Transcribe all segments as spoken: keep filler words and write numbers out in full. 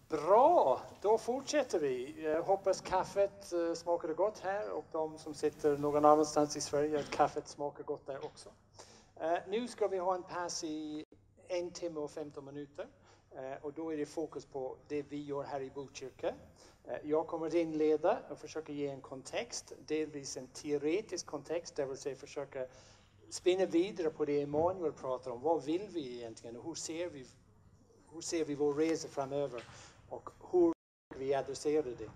Bra, då fortsätter vi. Jag hoppas kaffet smakade gott här och de som sitter någon annanstans i Sverige, att kaffet smakar gott där också. Nu ska vi ha en pass i en timme och femton minuter och då är det fokus på det vi gör här i Botkyrka. Jag kommer att inleda och försöka ge en kontext, delvis en teoretisk kontext, det vill säga försöka spinna vidare på det Emanuel pratar om. Vad vill vi egentligen och hur ser vi, hur ser vi vår resa framöver och hur vi adresserar det.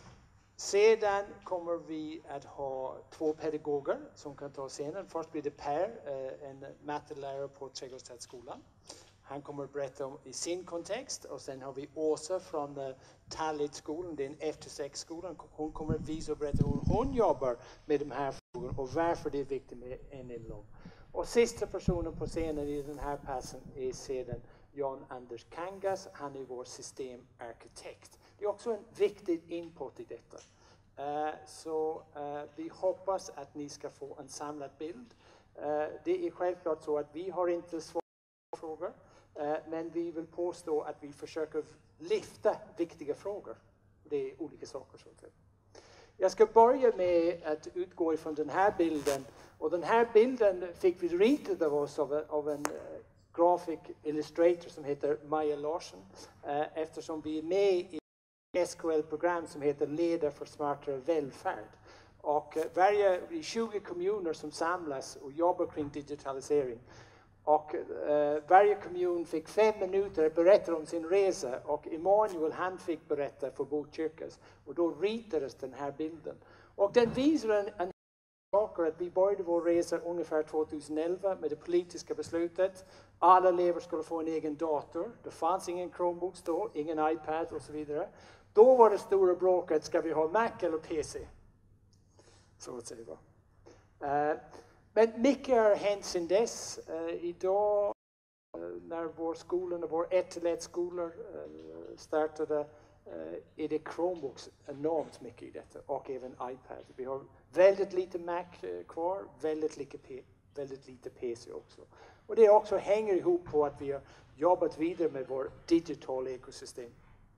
Sedan kommer vi att ha två pedagoger som kan ta scenen. Först blir det Per, en mattelärare på Trädgårdsstadsskolan. Han kommer att berätta om i sin kontext och sen har vi Åsa från uh, Tallitskolan, det är en eftersexskolan. Hon kommer att visa och berätta hur hon jobbar med de här frågorna och varför det är viktigt med en elom. Och sista personen på scenen i den här passen är sedan Jan Anders Kangas. Han är vår systemarkitekt. Det är också en viktig input i detta. Uh, så uh, vi hoppas att ni ska få en samlad bild. Uh, det är självklart så att vi har inte svar på frågor. Men vi vill påstå att vi försöker lyfta viktiga frågor. Det är olika saker. Så att säga. Jag ska börja med att utgå ifrån den här bilden. Och den här bilden fick vi ritad av oss av, av en uh, graphic illustrator som heter Maja Larsson. Uh, eftersom vi är med i ett S K L-program som heter Leda för smartare välfärd. Och uh, varje tjugo kommuner som samlas och jobbar kring digitalisering. Och eh, varje kommun fick fem minuter att berätta om sin resa och Emanuel han fick berätta för Botkyrkas. Och då ritades den här bilden. Och den visar en, en saker att vi började vår resa ungefär tjugoelva med det politiska beslutet. Alla elever skulle få en egen dator. Det fanns ingen Chromebooks då, ingen iPad och så vidare. Då var det stora bråket, ska vi ha Mac eller P C? Så att säga. Uh, Men mycket har hänt sedan dess. Uh, idag uh, när vår skola, när vår ett till ett skolor uh, startade uh, är det Chromebooks enormt mycket i detta och även iPad. Vi har väldigt lite Mac uh, kvar, väldigt lite, P- väldigt lite P C också. Och det också hänger ihop på att vi har jobbat vidare med vår digital ekosystem.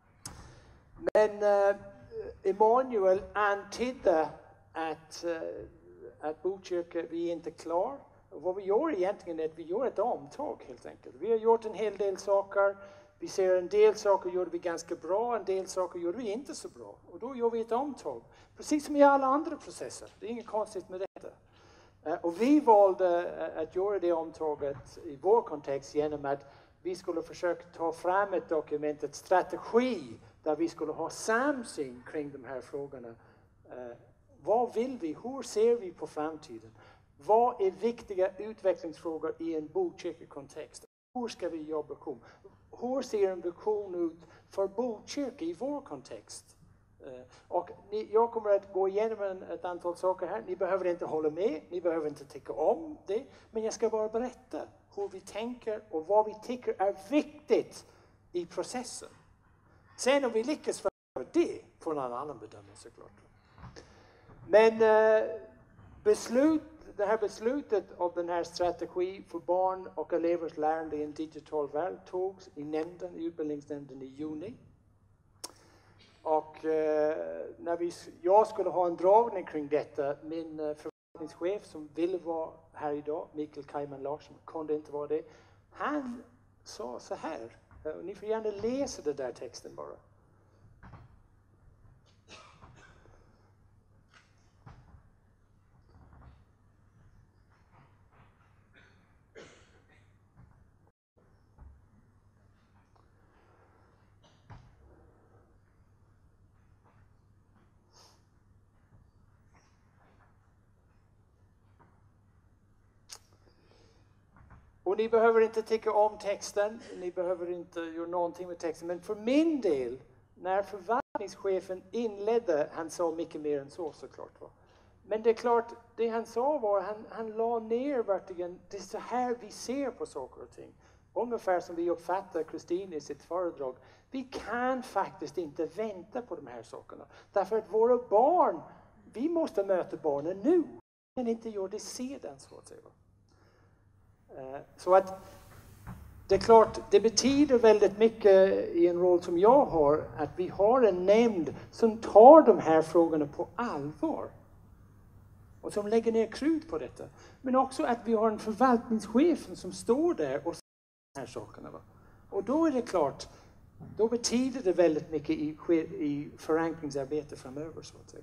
Men uh, Emanuel antydde att uh, att Botkyrka, vi är inte klar. Och vad vi gör egentligen är att vi gör ett omtag helt enkelt. Vi har gjort en hel del saker. Vi ser en del saker gjorde vi ganska bra, en del saker gjorde vi inte så bra. Och då gör vi ett omtag. Precis som i alla andra processer. Det är inget konstigt med detta. Och vi valde att göra det omtaget i vår kontext genom att vi skulle försöka ta fram ett dokument, ett strategi där vi skulle ha samsyn kring de här frågorna. Vad vill vi? Hur ser vi på framtiden? Vad är viktiga utvecklingsfrågor i en Botkyrka-kontext? Hur ska vi jobba? Hur ser en vision ut för Botkyrka i vår kontext? Och ni, jag kommer att gå igenom en, ett antal saker här. Ni behöver inte hålla med, ni behöver inte tycka om det. Men jag ska bara berätta hur vi tänker och vad vi tycker är viktigt i processen. Sen om vi lyckas för det får någon annan bedömning såklart. Men eh, beslut, det här beslutet av den här strategi för barn och elevers lärande i en digital värld togs i nämnden, i utbildningsnämnden i juni. Och eh, när vi, jag skulle ha en dragning kring detta, min eh, förvaltningschef som ville vara här idag, Mikael Kajman Larsson, kunde inte vara det. Han sa så här, och ni får gärna läsa den där texten bara. Och ni behöver inte tycka om texten, ni behöver inte göra någonting med texten. Men för min del, när förvaltningschefen inledde, han sa mycket mer än så såklart. Va? Men det är klart, det han sa var, han, han la ner verkligen, det är så här vi ser på saker och ting. Ungefär som vi uppfattar Kristin i sitt föredrag. Vi kan faktiskt inte vänta på de här sakerna. Därför att våra barn, vi måste möta barnen nu. Men inte göra det sedan så att säga. Så att det är klart, det betyder väldigt mycket i en roll som jag har att vi har en nämnd som tar de här frågorna på allvar. Och som lägger ner krut på detta. Men också att vi har en förvaltningschef som står där och säger de här sakerna. Va? Och då är det klart, då betyder det väldigt mycket i, i förankringsarbete framöver. Så att säga.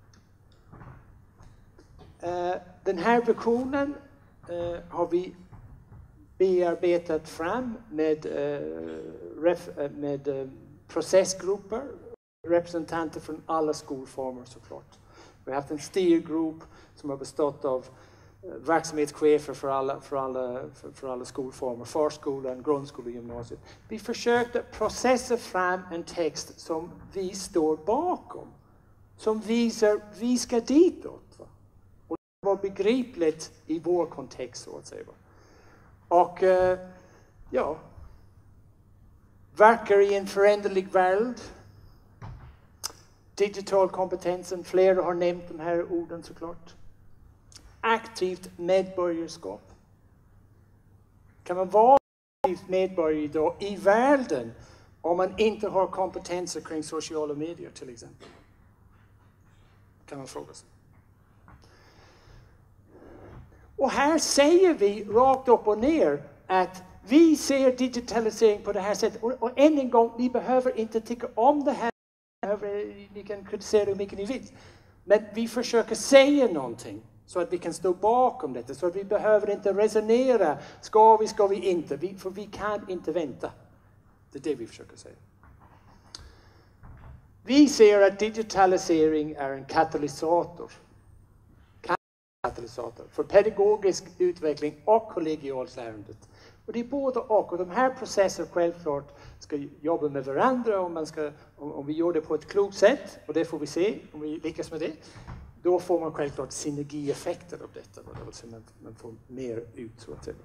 Uh, den här versionen uh, har vi bearbetat fram med, uh, ref, uh, med uh, processgrupper, representanter från alla skolformer såklart. Vi har haft en styrgrupp som har bestått av uh, verksamhetschefer för alla, för, alla, för, för alla skolformer, förskolan, grundskolan och gymnasiet. Vi försökte processa fram en text som vi står bakom, som visar vi ska ditåt. Va? Och det var begripligt i vår kontext så att säga. Och uh, ja, verkar i en föränderlig värld. Digital kompetensen, flera har nämnt de här orden såklart. Aktivt medborgarskap. Kan man vara aktivt medborgare idag i världen om man inte har kompetenser kring sociala medier till exempel? Kan man fråga sig. Och här säger vi rakt upp och ner att vi ser digitalisering på det här sättet. Och, och än en gång, ni behöver inte tycka om det här. Ni kan kritisera hur mycket ni vill. Men vi försöker säga någonting så att vi kan stå bakom detta. Så att vi behöver inte resonera. Ska vi, ska vi inte? Vi, för vi kan inte vänta. Det är det vi försöker säga. Vi ser att digitalisering är en katalysator. Katalysator för pedagogisk utveckling och kollegialt lärandet. Och det är både och. Och de här processerna självklart ska jobba med varandra om, man ska, om, om vi gör det på ett klokt sätt. Och det får vi se om vi lyckas med det. Då får man självklart synergieffekter av detta. Det vill säga man, man får mer ut så att säga.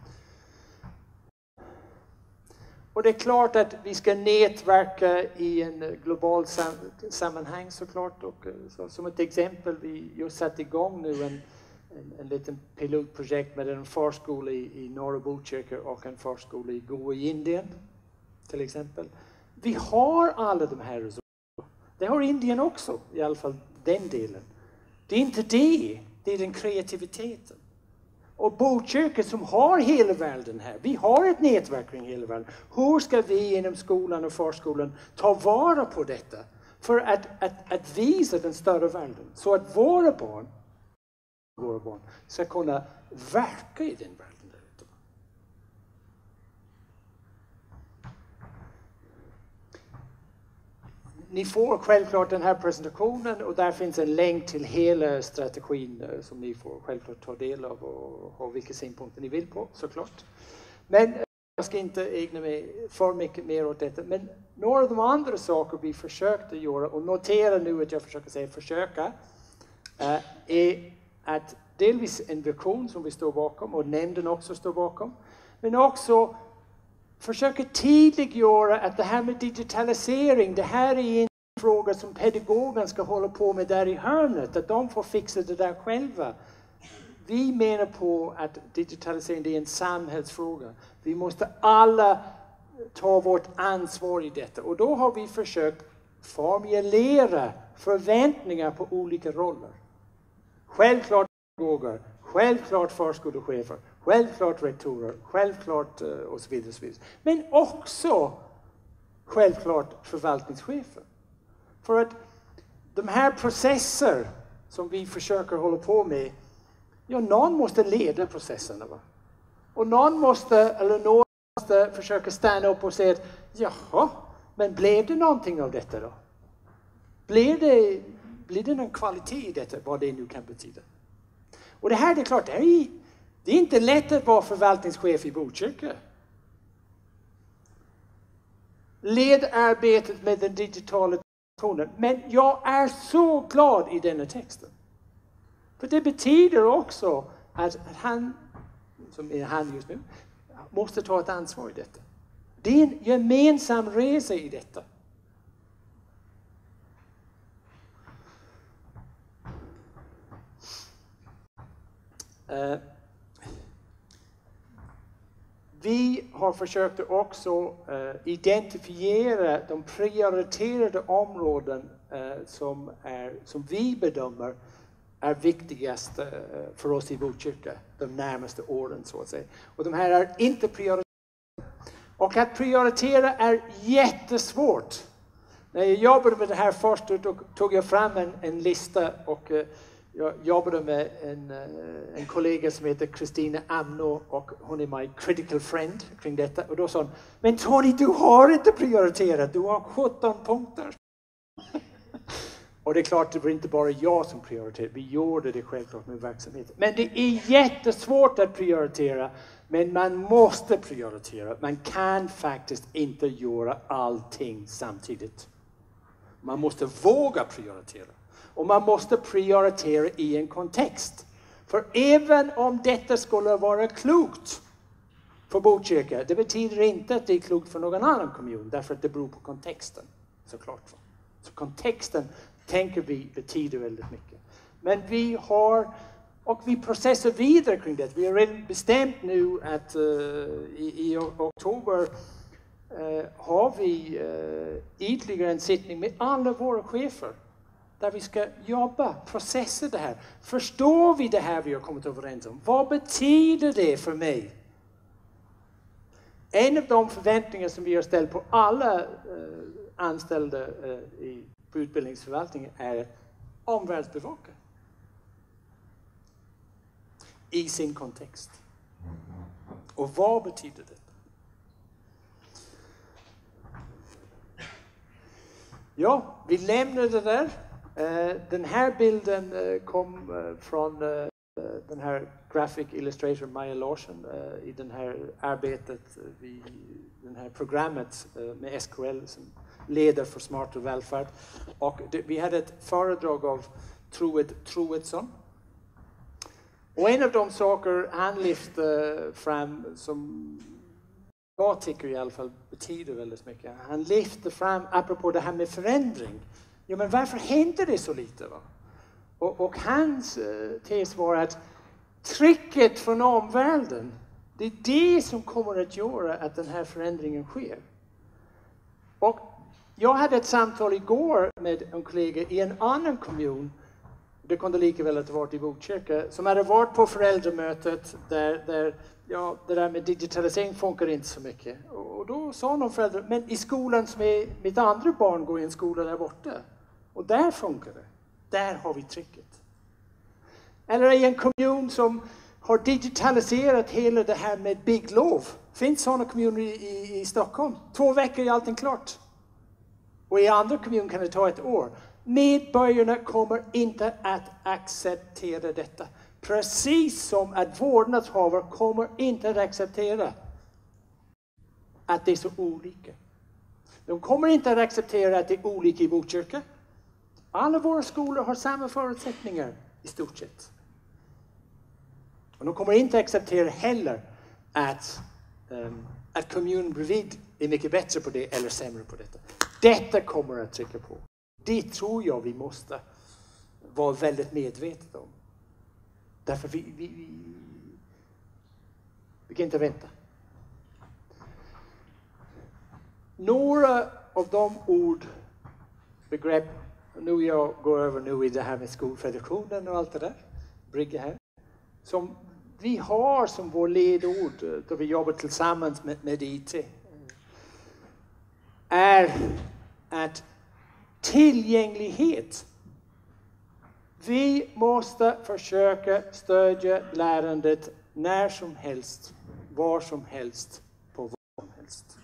Och det är klart att vi ska nätverka i en global sam sammanhang såklart. Och så, som ett exempel, vi just satt igång nu en En, en liten pilotprojekt med en förskola i, i norra Botkyrka och en förskola i Goa i Indien till exempel. Vi har alla de här resurserna. Det har Indien också, i alla fall den delen. Det är inte det, det är den kreativiteten. Och Botkyrka som har hela världen här, vi har ett nätverk kring hela världen. Hur ska vi inom skolan och förskolan ta vara på detta? För att, att, att visa den större världen, så att våra barn våra barn ska kunna verka i den världen där ute. Ni får självklart den här presentationen och där finns en länk till hela strategin som ni får självklart ta del av och ha vilka synpunkter ni vill på såklart. Men jag ska inte ägna mig för mycket mer åt detta. Men några av de andra saker vi försökte göra och notera nu att jag försöker säga försöka är att delvis en version som vi står bakom och nämnden också står bakom. Men också försöka tydliggöra att det här med digitalisering, det här är en fråga som pedagogen ska hålla på med där i hörnet. Att de får fixa det där själva. Vi menar på att digitalisering är en samhällsfråga. Vi måste alla ta vårt ansvar i detta. Och då har vi försökt formulera förväntningar på olika roller. Självklart pedagoger, självklart förskolechefer, självklart rektorer, självklart och så vidare, och så vidare. Men också självklart förvaltningschefer. För att de här processer som vi försöker hålla på med, ja, någon måste leda processerna. Va? Och någon måste, eller någon måste försöka stanna upp och säga att jaha, men blev det någonting av detta då? Blev det, blir det någon kvalitet i detta, vad det nu kan betyda? Och det här, det är klart, det är, det är inte lätt att vara förvaltningschef i Botkyrka. Led arbetet med den digitala transformationen. Men jag är så glad i denna texten. För det betyder också att han, som är han just nu, måste ta ett ansvar i detta. Det är en gemensam resa i detta. Uh, vi har försökt också eh, identifiera de prioriterade områden eh, som, är, som vi bedömer är viktigast eh, för oss i Botkyrka de närmaste åren, så att säga. Och de här är inte prioriterade. Och att prioritera är jättesvårt. När jag jobbade med det här först då tog jag fram en, en lista och eh, jag jobbade med en, eh, en kollega som heter Kristina Amno och hon är my critical friend kring detta. Och då sa hon, men Tony, du har inte prioriterat, du har sjutton punkter. Och det är klart, det var inte bara jag som prioriterade, vi gjorde det självklart med verksamheten. Men det är jättesvårt att prioritera, men man måste prioritera. Man kan faktiskt inte göra allting samtidigt. Man måste våga prioritera. Och man måste prioritera i en kontext. För även om detta skulle vara klokt för Botkyrka, det betyder inte att det är klokt för någon annan kommun. Därför att det beror på kontexten, såklart. Så kontexten tänker vi betyder väldigt mycket. Men vi har, och vi processar vidare kring det. Vi har redan bestämt nu att uh, i, i oktober uh, har vi uh, ytterligare en sittning med alla våra chefer. Där vi ska jobba, processa det här. Förstår vi det här vi har kommit överens om? Vad betyder det för mig? En av de förväntningar som vi har ställt på alla uh, anställda uh, i på utbildningsförvaltningen är omvärldsbevakare i sin kontext. Och vad betyder det? Ja, vi lämnar det där. Den här bilden kom från den här graphic illustrator Maja Larsson i det här arbetet, i det här programmet med S K L som leder för smartare välfärd. Och det, vi hade ett föredrag av Troed Troedsson. Och en av de saker han lyfte fram som jag tycker i alla fall betyder väldigt mycket. Han lyfte fram, apropå det här med förändring. Ja, men varför händer det så lite? Va? Och, och hans uh, tes var att trycket från omvärlden, det är det som kommer att göra att den här förändringen sker. Och jag hade ett samtal igår med en kollega i en annan kommun, det kunde lika väl att det varit i Botkyrka, som hade varit på föräldramötet där, där ja, det där med digitalisering funkar inte så mycket. Och då sa någon förälder, men i skolan som är, mitt andra barn går i en skola där borta. Och där funkar det. Där har vi trycket. Eller i en kommun som har digitaliserat hela det här med bygglov. Finns sådana kommuner i, i, i Stockholm. Två veckor är allting klart. Och i andra kommuner kan det ta ett år. Medborgarna kommer inte att acceptera detta. Precis som att vårdnadshavare kommer inte att acceptera att det är så olika. De kommer inte att acceptera att det är olika i Botkyrka. Alla våra skolor har samma förutsättningar i stort sett. Och de kommer inte att acceptera heller att, um, att kommunen bredvid är mycket bättre på det eller sämre på detta. Detta kommer att trycka på. Det tror jag vi måste vara väldigt medvetna om. Därför vi, vi, vi, vi kan inte vänta. Några av de ord, begrepp, nu jag går över nu i det här med skolfederationen och allt det där, brygga här, som vi har som vår ledord då vi jobbar tillsammans med, med I T, är att tillgänglighet. Vi måste försöka stödja lärandet när som helst, var som helst, på vad som helst.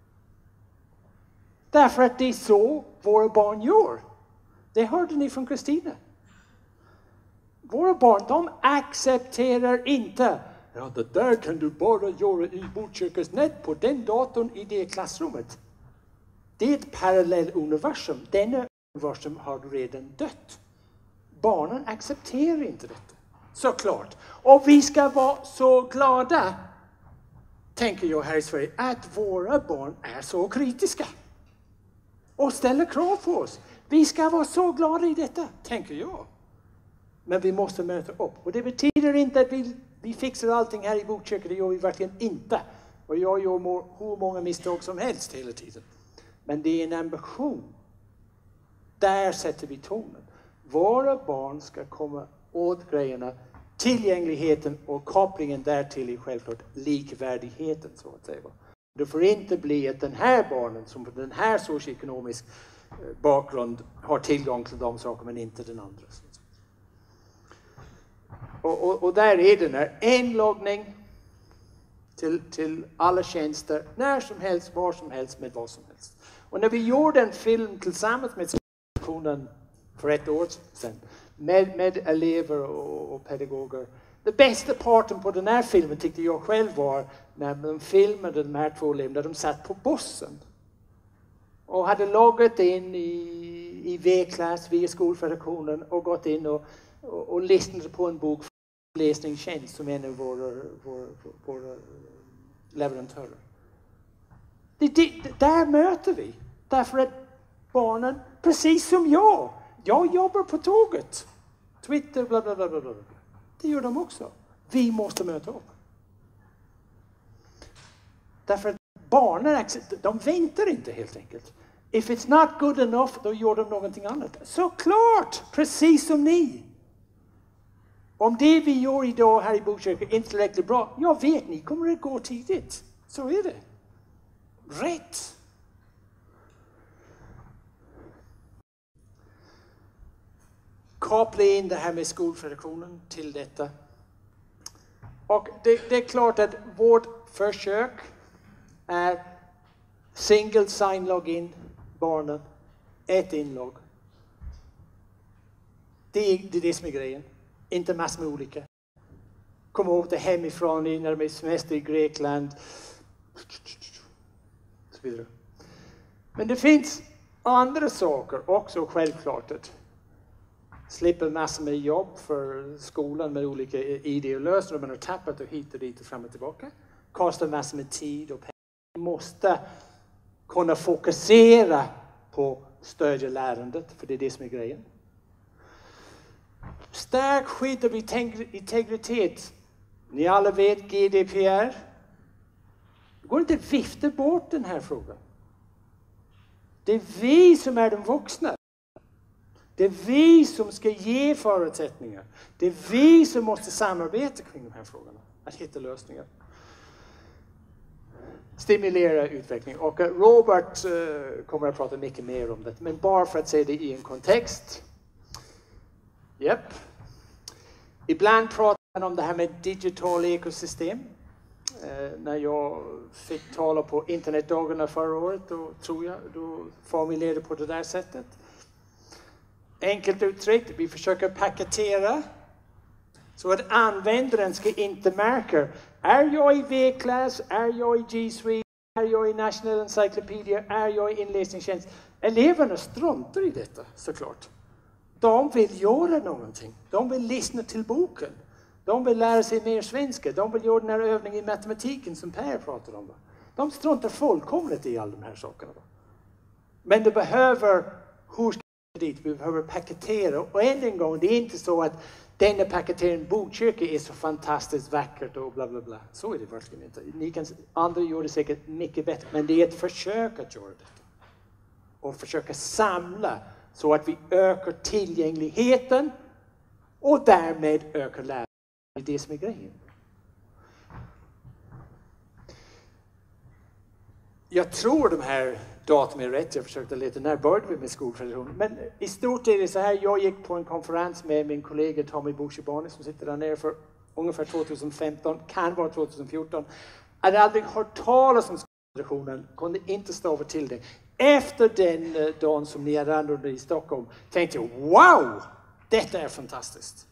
Därför att det är så våra barn gör. Det hörde ni från Kristina. Våra barn, de accepterar inte. Ja, det där kan du bara göra i Botkyrkas nät på den datorn i det klassrummet. Det är ett parallell universum. Denna universum har redan dött. Barnen accepterar inte detta. Såklart. Och vi ska vara så glada, tänker jag här i Sverige, att våra barn är så kritiska. Och ställer krav på oss. Vi ska vara så glada i detta, tänker jag. Men vi måste möta upp. Och det betyder inte att vi, vi fixar allting här i Botkyrka. Det gör vi verkligen inte. Och jag gör hur många misstag som helst hela tiden. Men det är en ambition. Där sätter vi tonen. Våra barn ska komma åt grejerna. Tillgängligheten och kopplingen därtill är självklart likvärdigheten, så att säga. Det får inte bli att den här barnen som på den här socioekonomisk bakgrund har tillgång till de saker men inte den andra. Och, och, och där är den här inloggning till, till alla tjänster när som helst, var som helst, med vad som helst. Och när vi gjorde en film tillsammans med Skolredaktionen för ett år sedan med, med elever och, och pedagoger. Det bästa parten på den här filmen tyckte jag själv var när de filmade de här två eleverna, där de satt på bussen och hade loggat in i, i V-klass via Skolredaktionen och gått in och, och, och lyssnade på en bok för läsningstjänst som en av våra, våra, våra leverantörer. Det, det, där möter vi. Därför att barnen, precis som jag, jag jobbar på tåget. Twitter, bla bla bla bla bla. Det gör de också. Vi måste möta upp. Därför att barnen, de väntar inte helt enkelt. If it's not good enough, då gör de någonting annat. Såklart, precis som ni. Om det vi gör idag här i Botkyrka är inte tillräckligt bra, jag vet, ni kommer att gå tidigt. Så är det. Rätt. Koppla in det här med Skolredaktionen till detta. Och det, det är klart att vårt försök är single sign login, barnen, ett inlogg. Det är, det är det som är grejen. Inte massor med olika. Kom ihåg det hemifrån när de är semester i Grekland. Så vidare. Men det finns andra saker också, självklart. Att slippa massor med jobb för skolan med olika idéer och lösningar. Man har tappat och hit och dit och fram och tillbaka. Kostar massor med tid och pengar. Man måste kunna fokusera på stödja lärandet, för det är det som är grejen. Stärk skydd av integritet. Ni alla vet G D P R. Det går inte att vifta bort den här frågan. Det är vi som är de vuxna. Det är vi som ska ge förutsättningar. Det är vi som måste samarbeta kring de här frågorna. Att hitta lösningar. Stimulera utveckling. Och Robert uh, kommer att prata mycket mer om det. Men bara för att se det i en kontext. Japp. Ibland pratar man om det här med digital ekosystem. Eh, när jag fick tala på internetdagarna förra året, då tror jag, då formulerade på det där sättet. Enkelt uttryckt, vi försöker paketera så att användaren ska inte märka, är jag i V-klass, är jag i G Suite, är jag i National Encyclopedia, är jag i inläsningstjänst. Eleverna struntar i detta, såklart. De vill göra någonting. De vill lyssna till boken. De vill lära sig mer svenska. De vill göra den här övningen i matematiken som Per pratar om. De struntar fullkomligt i alla de här sakerna. Men det behöver, hur ska vi dit? Vi behöver paketera. Och än en gång, det är inte så att denna paketering Botkyrka är så fantastiskt vackert och bla bla bla. Så är det verkligen inte. Ni kan, andra gör det säkert mycket bättre. Men det är ett försök att göra detta. Och försöka samla så att vi ökar tillgängligheten och därmed ökar lärandet. Det är det som är grejen. Jag tror de här datumen är rätt. Jag försökte leta när började vi med Skolredaktionen. Men i stort är det så här. Jag gick på en konferens med min kollega Tommy Bushibani som sitter där nere för ungefär tjugohundrafemton. Kan vara tjugohundrafjorton. Jag hade aldrig hört talas om Skolredaktionen. Kunde inte stava till det. Efter den dagen som ni hade anordnat i Stockholm tänkte jag, wow! Detta är fantastiskt.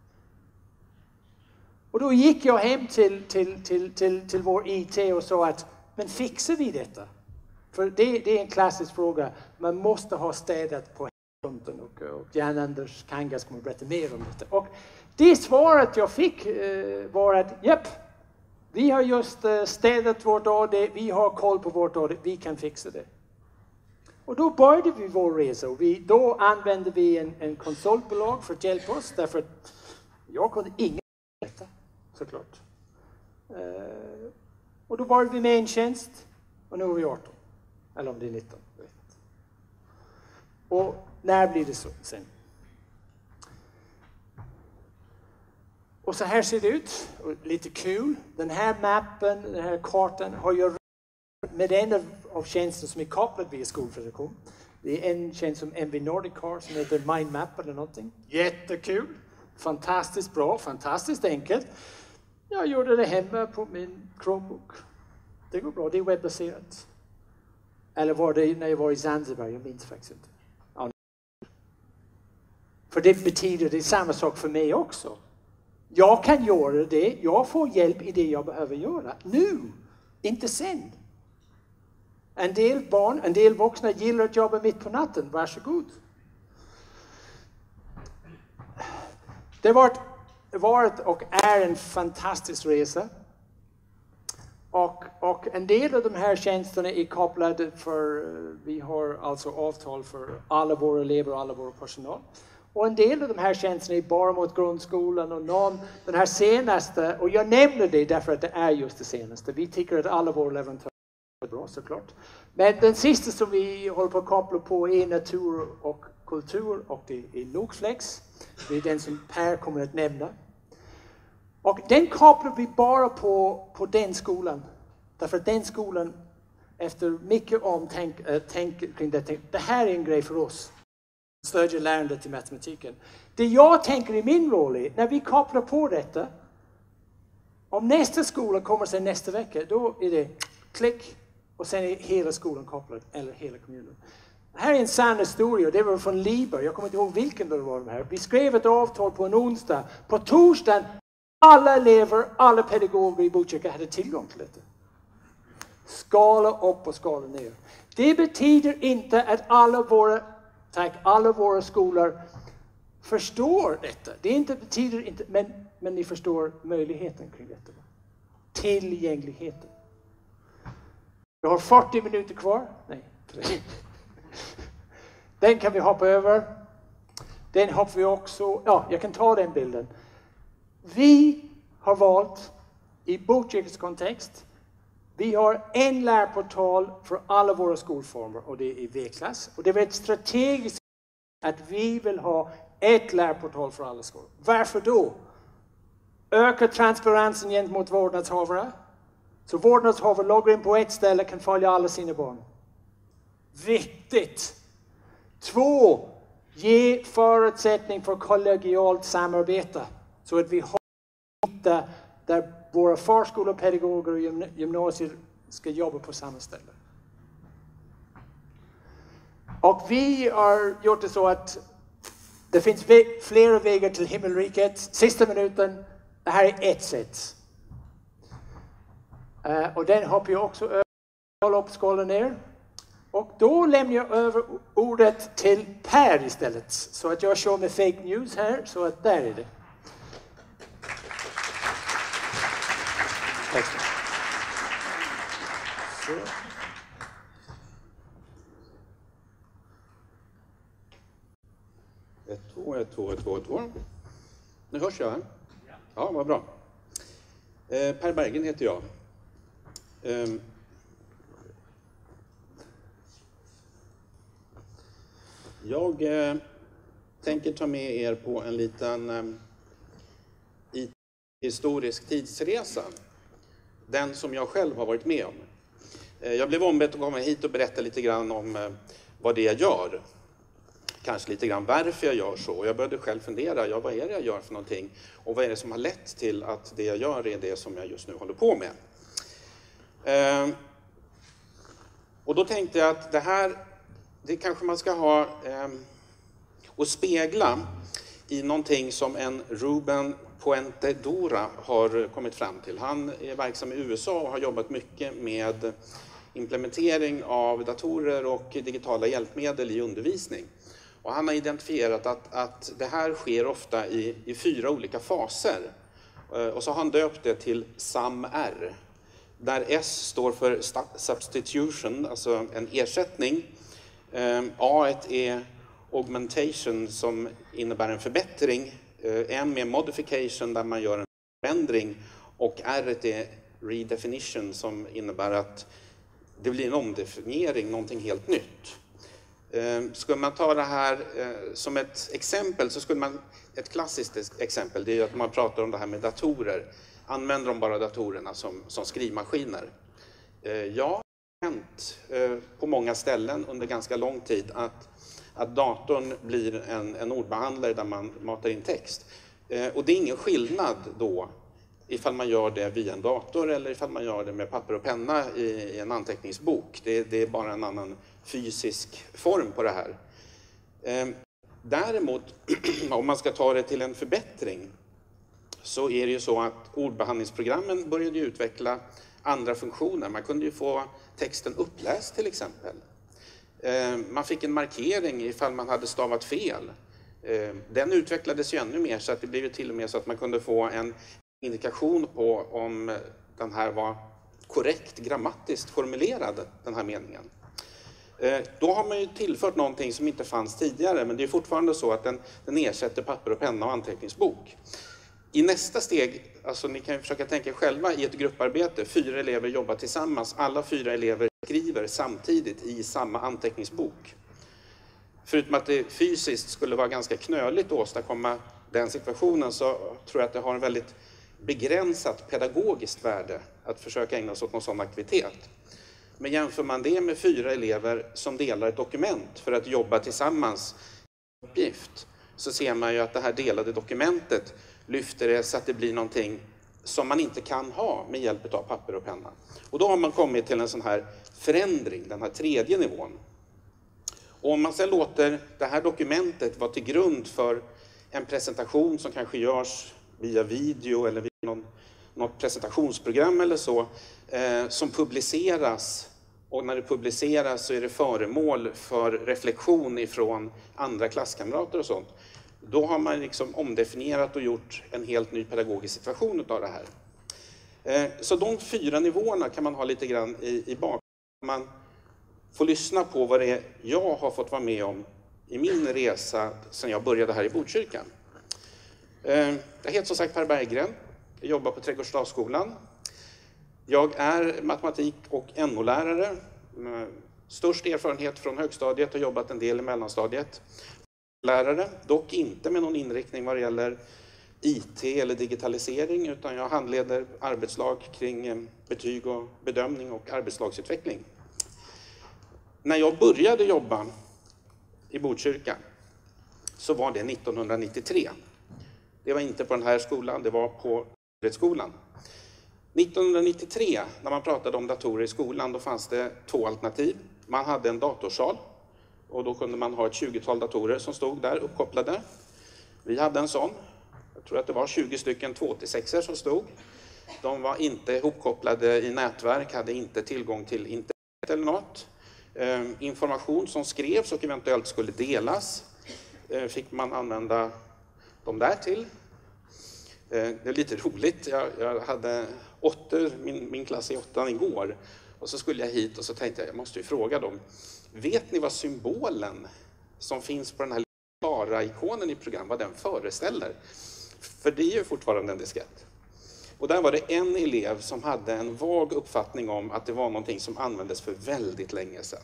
Och då gick jag hem till, till, till, till, till vår I T och sa att, men fixar vi detta? För det, det är en klassisk fråga. Man måste ha städat på fronten och, och Jan-Anders Kangas kommer att berätta mer om detta. Och det svaret jag fick eh, var att, japp, vi har just eh, städat vårt A D, vi har koll på vårt A D, vi kan fixa det. Och då började vi vår resa och vi, då använde vi en, en konsultbolag för att hjälpa oss. Därför att jag kunde inget detta, såklart. Uh, Och då började vi med en tjänst och nu är vi arton. Eller om det är nitton. Och när blir det så sen? Och så här ser det ut. Och lite kul. Den här mappen, den här kartan har jag med en av tjänster som är kopplad via Skolfederation. Det är en tjänst som M V Nordic har som heter Mindmap eller någonting. Jättekul. Fantastiskt bra, fantastiskt enkelt. Jag gjorde det hemma på min Chromebook. Det går bra, det är webbaserat. Eller var det när jag var i Zanzibar, jag minns faktiskt inte. Ja. För det betyder, det är samma sak för mig också. Jag kan göra det, jag får hjälp i det jag behöver göra. Nu, inte sen. En del barn, en del vuxna gillar att jobba mitt på natten, varsågod. Det har varit, varit och är en fantastisk resa. Och, och en del av de här tjänsterna är kopplade för, vi har alltså avtal för alla våra elever och alla våra personal. Och en del av de här tjänsterna är bara mot grundskolan och någon, den här senaste, och jag nämner det därför att det är just det senaste. Vi tycker att alla våra leverantörer är bra såklart. Men den sista som vi håller på att koppla på är natur och kultur och det är Noxflex. Det är den som Per kommer att nämna. Och den kopplar vi bara på, på den skolan. Därför att den skolan, efter mycket omtänk äh, tänk kring det, det här är en grej för oss. Stödja lärandet i matematiken. Det jag tänker i min roll är, när vi kopplar på detta, om nästa skola kommer sen nästa vecka, då är det klick och sen är hela skolan kopplad, eller hela kommunen. Det här är en sann historia, det var från Liber, jag kommer inte ihåg vilken det var de här. Vi skrev ett avtal på en onsdag, på torsdagen, alla elever, alla pedagoger i Botkyrka hade tillgång till detta. Skala upp och skala ner. Det betyder inte att alla våra, tack, alla våra skolor förstår detta. Det inte, betyder inte, men, men ni förstår möjligheten kring detta. Tillgängligheten. Jag har fyrtio minuter kvar. Nej, den kan vi hoppa över. Den hoppar vi också, ja, jag kan ta den bilden. Vi har valt i Botkyrkas kontext, vi har en lärportal för alla våra skolformer och det är V-klass. Och det är ett strategiskt att vi vill ha ett lärportal för alla skolor. Varför då? Öka transparensen gentemot vårdnadshavare. Så vårdnadshavare loggar in på ett ställe kan följa alla sina barn. Viktigt. Två, ge förutsättning för kollegialt samarbete. Så att vi har hitta där våra förskolepedagoger och gymnasier ska jobba på samma ställe. Och vi har gjort det så att det finns flera vägar till himmelriket. Sista minuten, det här är ett sätt. Uh, och den hoppar jag också över, skala upp, skala ner. Och då lämnar jag över ordet till Per istället. Så att jag kör med fake news här, så att där är det. Tack så. Ett, två, ett, två, ett, två, ett, två. Nu hörs jag här. Ja, vad bra. Eh, Per Bergen heter jag. Eh, jag eh, tänker ta med er på en liten eh, historisk tidsresa. Den som jag själv har varit med om. Eh, jag blev ombedd att komma hit och berätta lite grann om eh, vad det jag gör. Kanske lite grann varför jag gör så. Och jag började själv fundera, ja, vad är det jag gör för någonting? Och vad är det som har lett till att det jag gör är det som jag just nu håller på med? Eh, och då tänkte jag att det här, det kanske man ska ha eh, och spegla i någonting som en Ruben Puente Dura har kommit fram till. Han är verksam i U S A och har jobbat mycket med implementering av datorer och digitala hjälpmedel i undervisning. Och han har identifierat att, att det här sker ofta i, i fyra olika faser. Och så har han döpt det till S A M R. Där S står för substitution, alltså en ersättning. A är augmentation som innebär en förbättring. M är modification där man gör en förändring. Och R är redefinition, som innebär att det blir en omdefiniering, någonting helt nytt. Skulle man ta det här som ett exempel, så skulle man, ett klassiskt exempel, det är att man pratar om det här med datorer. Använder de bara datorerna som, som skrivmaskiner? Ja, det har hänt på många ställen under ganska lång tid att, att datorn blir en, en ordbehandlare där man matar in text. Och det är ingen skillnad då ifall man gör det via en dator eller ifall man gör det med papper och penna i, i en anteckningsbok. Det, det är bara en annan fysisk form på det här. Däremot, om man ska ta det till en förbättring, så är det ju så att ordbehandlingsprogrammen började utveckla andra funktioner. Man kunde ju få texten uppläst till exempel. Man fick en markering ifall man hade stavat fel. Den utvecklades ju ännu mer, så att det blev till och med så att man kunde få en indikation på om den här var korrekt grammatiskt formulerad, den här meningen. Då har man ju tillfört någonting som inte fanns tidigare, men det är fortfarande så att den, den ersätter papper och penna och anteckningsbok. I nästa steg, alltså ni kan ju försöka tänka själva i ett grupparbete, fyra elever jobbar tillsammans, alla fyra elever skriver samtidigt i samma anteckningsbok. Förutom att det fysiskt skulle vara ganska knöligt att åstadkomma den situationen, så tror jag att det har en väldigt begränsat pedagogiskt värde att försöka ägna sig åt någon sån aktivitet. Men jämför man det med fyra elever som delar ett dokument för att jobba tillsammans med uppgift, så ser man ju att det här delade dokumentet lyfter det så att det blir någonting som man inte kan ha med hjälp av papper och penna. Och då har man kommit till en sån här förändring, den här tredje nivån. Och om man sedan låter det här dokumentet vara till grund för en presentation som kanske görs via video eller via någon, något presentationsprogram eller så, eh, som publiceras, och när det publiceras så är det föremål för reflektion ifrån andra klasskamrater och sånt. Då har man liksom omdefinierat och gjort en helt ny pedagogisk situation av det här. Eh, så de fyra nivåerna kan man ha lite grann i, i bak. Man får lyssna på vad det är jag har fått vara med om i min resa sedan jag började här i Botkyrka. Jag heter som sagt Per Berggren. Jag jobbar på Trädgårdsstadsskolan. Jag är matematik- och N O-lärare. Störst erfarenhet från högstadiet och jobbat en del i mellanstadiet. Lärare, dock inte med någon inriktning vad det gäller I T eller digitalisering, utan jag handleder arbetslag kring betyg och bedömning och arbetslagsutveckling. När jag började jobba i Botkyrka så var det nittonhundranittiotre. Det var inte på den här skolan, det var på skolan. nittonhundranittiotre, när man pratade om datorer i skolan, då fanns det två alternativ. Man hade en datorsal och då kunde man ha ett tjugotal datorer som stod där uppkopplade. Vi hade en sån. Jag tror att det var tjugo stycken två till sexor som stod. De var inte ihopkopplade i nätverk, hade inte tillgång till internet eller något. Information som skrevs och eventuellt skulle delas fick man använda dem där till. Det är lite roligt. Jag, jag hade åttor, min, min klass i åttan igår, och så skulle jag hit och så tänkte jag, jag måste ju fråga dem. Vet ni vad symbolen som finns på den här bara-ikonen i program, vad den föreställer? För det är ju fortfarande en diskett. Och där var det en elev som hade en vag uppfattning om att det var någonting som användes för väldigt länge sedan.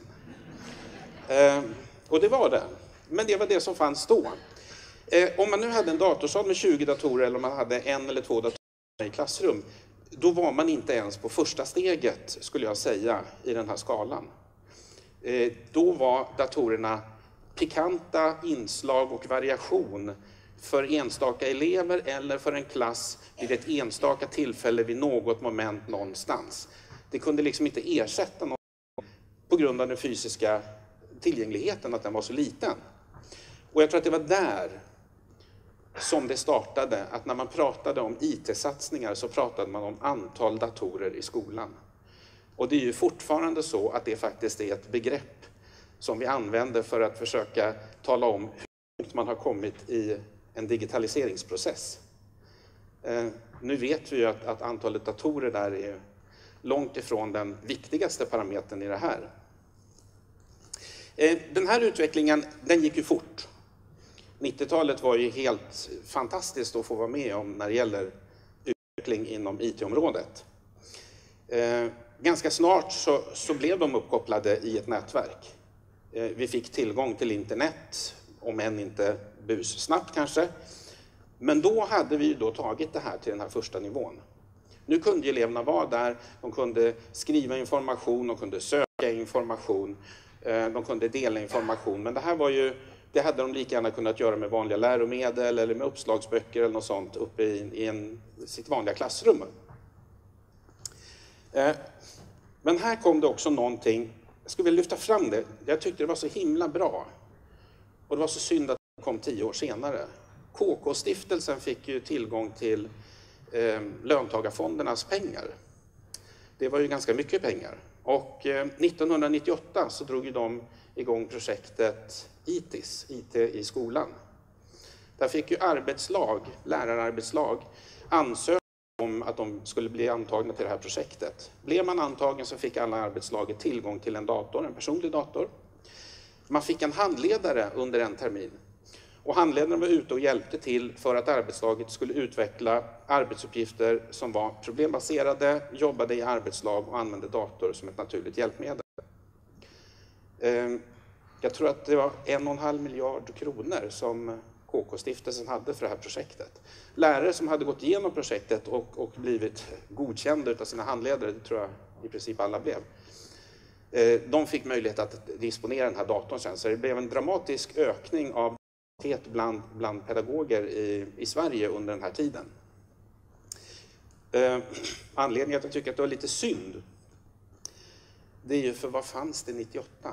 Eh, och det var det. Men det var det som fanns då. Eh, om man nu hade en datorsal med tjugo datorer eller om man hade en eller två datorer i klassrum, då var man inte ens på första steget, skulle jag säga, i den här skalan. Eh, då var datorerna pikanta inslag och variation för enstaka elever eller för en klass vid ett enstaka tillfälle vid något moment någonstans. Det kunde liksom inte ersätta något på grund av den fysiska tillgängligheten, att den var så liten. Och jag tror att det var där som det startade, att när man pratade om I T-satsningar så pratade man om antal datorer i skolan. Och det är ju fortfarande så att det faktiskt är ett begrepp som vi använder för att försöka tala om hur man har kommit i en digitaliseringsprocess. Eh, nu vet vi ju att, att antalet datorer där är långt ifrån den viktigaste parametern i det här. Eh, den här utvecklingen, den gick ju fort. nittiotalet var ju helt fantastiskt att få vara med om när det gäller utveckling inom I T-området. Eh, ganska snart så, så blev de uppkopplade i ett nätverk. Eh, vi fick tillgång till internet, om än inte bussnabbt kanske. Men då hade vi då tagit det här till den här första nivån. Nu kunde eleverna vara där, de kunde skriva information, de kunde söka information, de kunde dela information. Men det här var ju, det hade de lika gärna kunnat göra med vanliga läromedel eller med uppslagsböcker eller något sånt uppe i, i en, sitt vanliga klassrum. Men här kom det också någonting, jag skulle vilja lyfta fram det, jag tyckte det var så himla bra. Och det var så synd att det kom tio år senare. K K-stiftelsen fick ju tillgång till eh, löntagarfondernas pengar. Det var ju ganska mycket pengar. Och eh, nittonhundranittioåtta så drog ju de igång projektet I T I S, I T i skolan. Där fick ju arbetslag, lärararbetslag, ansöka om att de skulle bli antagna till det här projektet. Blev man antagen så fick alla arbetslaget tillgång till en dator, en personlig dator. Man fick en handledare under en termin. Och handledaren var ute och hjälpte till för att arbetslaget skulle utveckla arbetsuppgifter som var problembaserade, jobbade i arbetslag och använde dator som ett naturligt hjälpmedel. Jag tror att det var en och en halv miljard kronor som K K-stiftelsen hade för det här projektet. Lärare som hade gått igenom projektet och, och blivit godkända av sina handledare, det tror jag i princip alla blev. De fick möjlighet att disponera den här datorn sen, så det blev en dramatisk ökning av Bland, bland pedagoger i, i Sverige under den här tiden. Eh, anledningen att jag tycker att det var lite synd, det är ju för vad fanns det nittioåtta?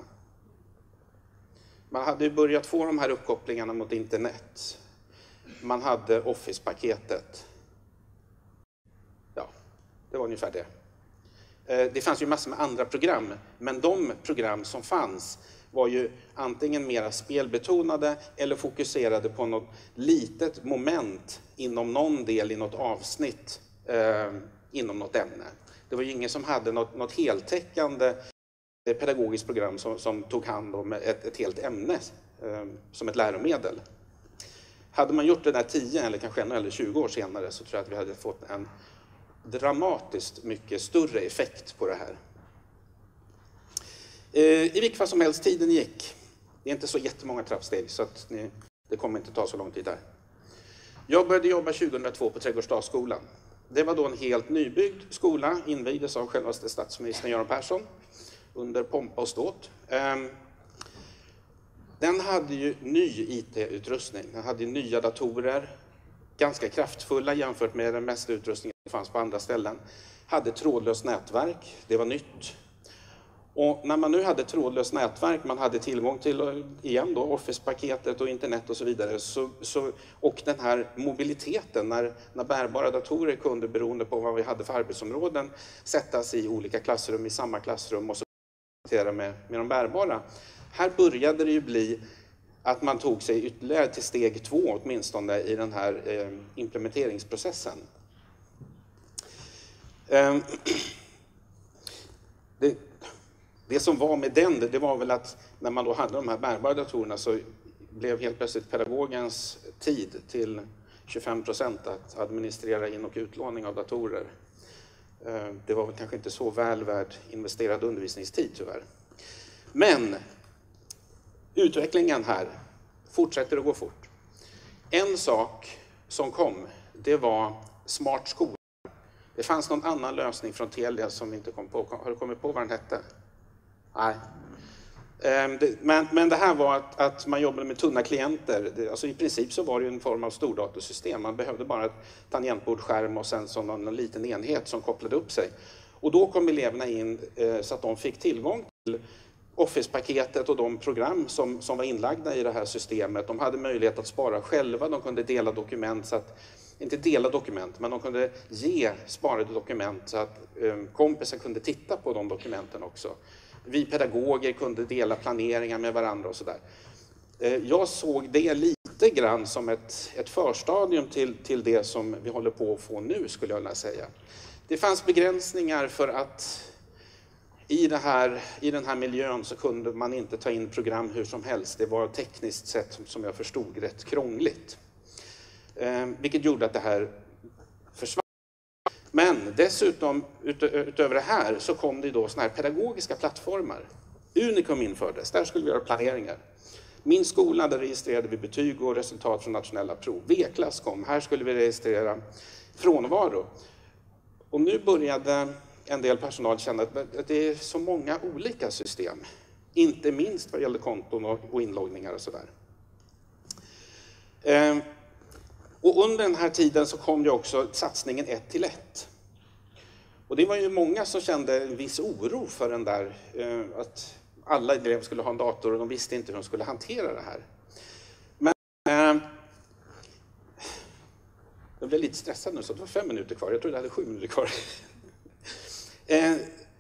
Man hade ju börjat få de här uppkopplingarna mot internet. Man hade Office-paketet. Ja, det var ungefär det. Eh, det fanns ju massor med andra program, men de program som fanns var ju antingen mera spelbetonade eller fokuserade på något litet moment inom någon del i något avsnitt eh, inom något ämne. Det var ju ingen som hade något, något heltäckande pedagogiskt program som, som tog hand om ett, ett helt ämne eh, som ett läromedel. Hade man gjort det där tio eller kanske ännu eller tjugo år senare så tror jag att vi hade fått en dramatiskt mycket större effekt på det här. I vilket fall som helst, tiden gick. Det är inte så jättemånga trappsteg så att ni, det kommer inte ta så lång tid här. Jag började jobba tjugohundratvå på Trädgårdsstadsskolan. Det var då en helt nybyggd skola, invigdes av självaste statsministern Göran Persson under pompa och ståt. Den hade ju ny I T-utrustning, den hade nya datorer, ganska kraftfulla jämfört med den mesta utrustningen som fanns på andra ställen. Hade trådlöst nätverk, det var nytt. Och när man nu hade trådlöst nätverk, man hade tillgång till igen då Office-paketet och internet och så vidare, så, så, och den här mobiliteten, när, när bärbara datorer kunde, beroende på vad vi hade för arbetsområden, sättas i olika klassrum i samma klassrum och så med, med de bärbara. Här började det ju bli att man tog sig ytterligare till steg två åtminstone i den här eh, implementeringsprocessen. Eh, det, Det som var med den, det var väl att när man då hade de här bärbara datorerna så blev helt plötsligt pedagogens tid till tjugofem procent att administrera in- och utlåning av datorer. Det var väl kanske inte så väl värd investerad undervisningstid tyvärr. Men utvecklingen här fortsätter att gå fort. En sak som kom, det var smart skola. Det fanns någon annan lösning från Telia som vi inte kom på. Har du kommit på vad den hette? Nej. Men, men det här var att, att man jobbade med tunna klienter. Det, alltså i princip så var det en form av stordatasystem. Man behövde bara ett tangentbordskärm och sen så någon, någon liten enhet som kopplade upp sig. Och då kom eleverna in eh, så att de fick tillgång till Office-paketet och de program som, som var inlagda i det här systemet. De hade möjlighet att spara själva, de kunde dela dokument så att, inte dela dokument, men de kunde ge sparade dokument så att eh, kompisar kunde titta på de dokumenten också. Vi pedagoger kunde dela planeringar med varandra och sådär. Jag såg det lite grann som ett, ett förstadium till, till det som vi håller på att få nu, skulle jag vilja säga. Det fanns begränsningar för att i, det här, i den här miljön så kunde man inte ta in program hur som helst. Det var tekniskt sett, som jag förstod, rätt krångligt. Eh, vilket gjorde att det här försvann. Men dessutom, ut, utöver det här, så kom det då såna här pedagogiska plattformar. Unikum infördes, där skulle vi göra planeringar. Min skola, där registrerade vi betyg och resultat från nationella prov. V-klass kom, här skulle vi registrera frånvaro. Och nu började en del personal känna att det är så många olika system. Inte minst vad gäller konton och inloggningar och sådär. Ehm, och under den här tiden så kom ju också satsningen ett till ett. Och det var ju många som kände en viss oro för den där, eh, att alla elever skulle ha en dator och de visste inte hur de skulle hantera det här. Men eh, jag blev lite stressad nu så det var fem minuter kvar. Jag trodde jag hade sju minuter kvar. eh,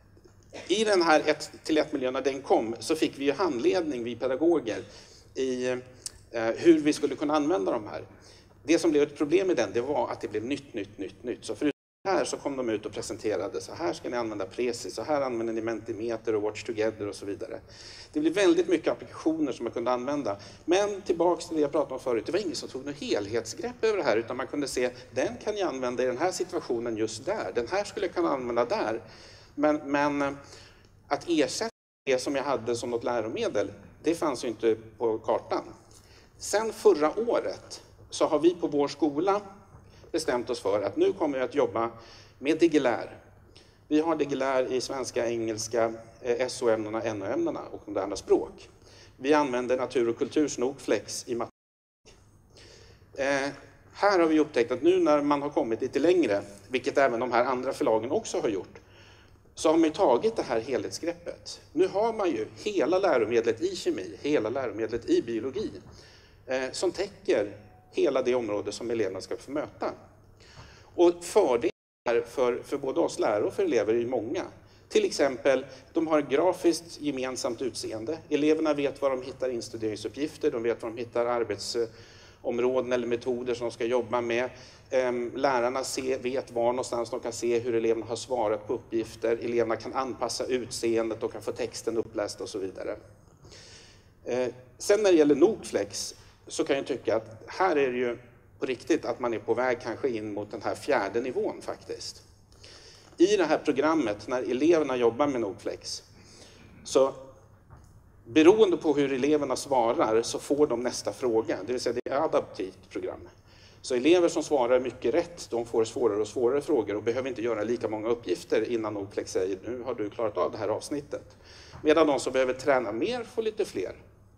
I den här ett till ett-miljön när den kom så fick vi ju handledning, vi pedagoger, i eh, hur vi skulle kunna använda de här. Det som blev ett problem i den, det var att det blev nytt, nytt, nytt, nytt. Så förutom här så kom de ut och presenterade, så här ska ni använda Prezi, så här använder ni Mentimeter och Watch Together och så vidare. Det blev väldigt mycket applikationer som man kunde använda. Men tillbaks till det jag pratade om förut, det var ingen som tog något helhetsgrepp över det här, utan man kunde se, den kan jag använda i den här situationen just där, den här skulle jag kunna använda där. Men, men att ersätta det som jag hade som något läromedel, det fanns ju inte på kartan. Sen förra året så har vi på vår skola bestämt oss för att nu kommer vi att jobba med Digilär. Vi har Digilär i svenska, engelska, S O-ämnena, N O-ämnena och moderna språk. Vi använder natur- och kultursnokflex i matematik. Eh, här har vi upptäckt att nu när man har kommit lite längre, vilket även de här andra förlagen också har gjort, så har man tagit det här helhetsgreppet. Nu har man ju hela läromedlet i kemi, hela läromedlet i biologi, eh, som täcker hela det område som eleverna ska få möta. Och fördelar för, för både oss lärare och för elever är många. Till exempel, de har grafiskt gemensamt utseende. Eleverna vet var de hittar instuderingsuppgifter, de vet var de hittar arbetsområden eller metoder som de ska jobba med. Lärarna se, vet var någonstans de kan se hur eleverna har svarat på uppgifter. Eleverna kan anpassa utseendet och kan få texten uppläst och så vidare. Sen när det gäller Nokflex så kan jag tycka att här är det ju på riktigt att man är på väg kanske in mot den här fjärde nivån faktiskt. I det här programmet, när eleverna jobbar med Nokflex, så beroende på hur eleverna svarar så får de nästa fråga. Det vill säga det är ett adaptivt program. Så elever som svarar mycket rätt, de får svårare och svårare frågor och behöver inte göra lika många uppgifter innan Nokflex säger nu har du klarat av det här avsnittet. Medan de som behöver träna mer får lite fler.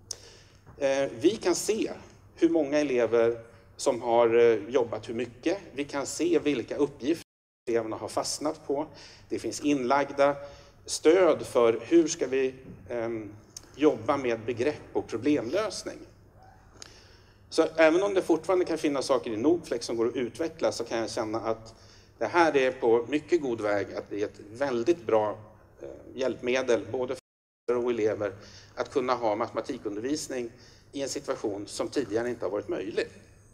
Vi kan se hur många elever som har jobbat hur mycket. Vi kan se vilka uppgifter eleverna har fastnat på. Det finns inlagda stöd för hur ska vi eh, jobba med begrepp och problemlösning. Så även om det fortfarande kan finnas saker i Nokflex som går att utveckla så kan jag känna att det här är på mycket god väg att bli ett väldigt bra eh, hjälpmedel både för och elever att kunna ha matematikundervisning i en situation som tidigare inte har varit möjlig.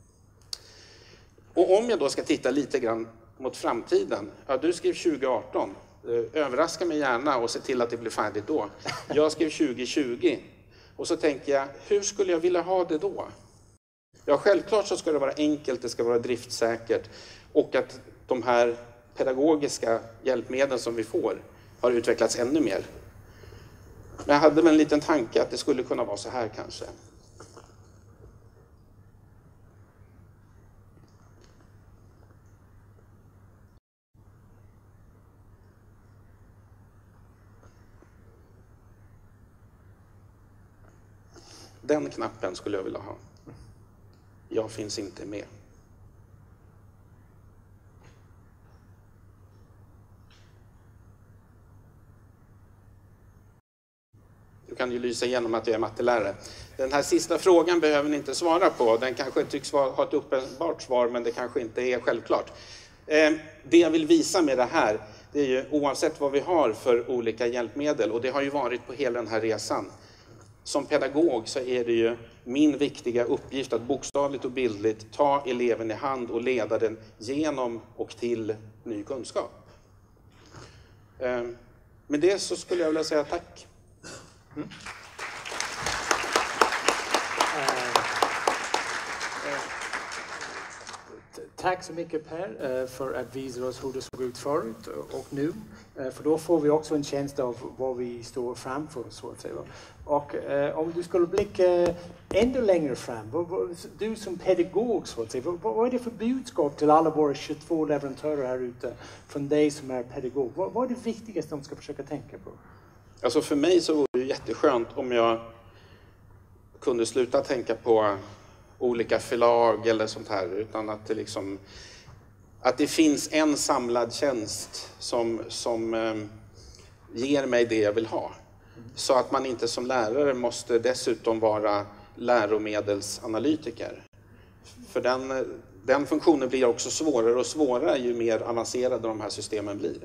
Och om jag då ska titta lite grann mot framtiden, ja, du skrev tjugo arton, överraska mig gärna och se till att det blir färdigt då. Jag skrev tjugo tjugo och så tänker jag, hur skulle jag vilja ha det då? Ja, självklart så ska det vara enkelt, det ska vara driftsäkert och att de här pedagogiska hjälpmedlen som vi får har utvecklats ännu mer. Men jag hade väl en liten tanke att det skulle kunna vara så här kanske. Den knappen skulle jag vilja ha. Jag finns inte med. Du kan ju lysa igenom att jag är mattelärare. Den här sista frågan behöver ni inte svara på. Den kanske tycks ha ett uppenbart svar, men det kanske inte är självklart. Det jag vill visa med det här, det är ju oavsett vad vi har för olika hjälpmedel, och det har ju varit på hela den här resan. Som pedagog så är det ju min viktiga uppgift att bokstavligt och bildligt ta eleven i hand och leda den genom och till ny kunskap. Med det så skulle jag vilja säga tack. Mm. Tack så mycket Per för att visa oss hur det såg ut förut och nu. För då får vi också en känsla av vad vi står framför, så att säga. Och eh, om du skulle blicka ännu längre fram, vad, vad, du som pedagog, så att säga, vad, vad är det för budskap till alla våra tjugotvå leverantörer här ute från dig som är pedagog? Vad, vad är det viktigaste de ska försöka tänka på? Alltså för mig så vore det jätteskönt om jag kunde sluta tänka på olika förlag eller sånt här, utan att det liksom att det finns en samlad tjänst som, som eh, ger mig det jag vill ha. Så att man inte som lärare måste dessutom vara läromedelsanalytiker. För den, den funktionen blir också svårare och svårare ju mer avancerade de här systemen blir.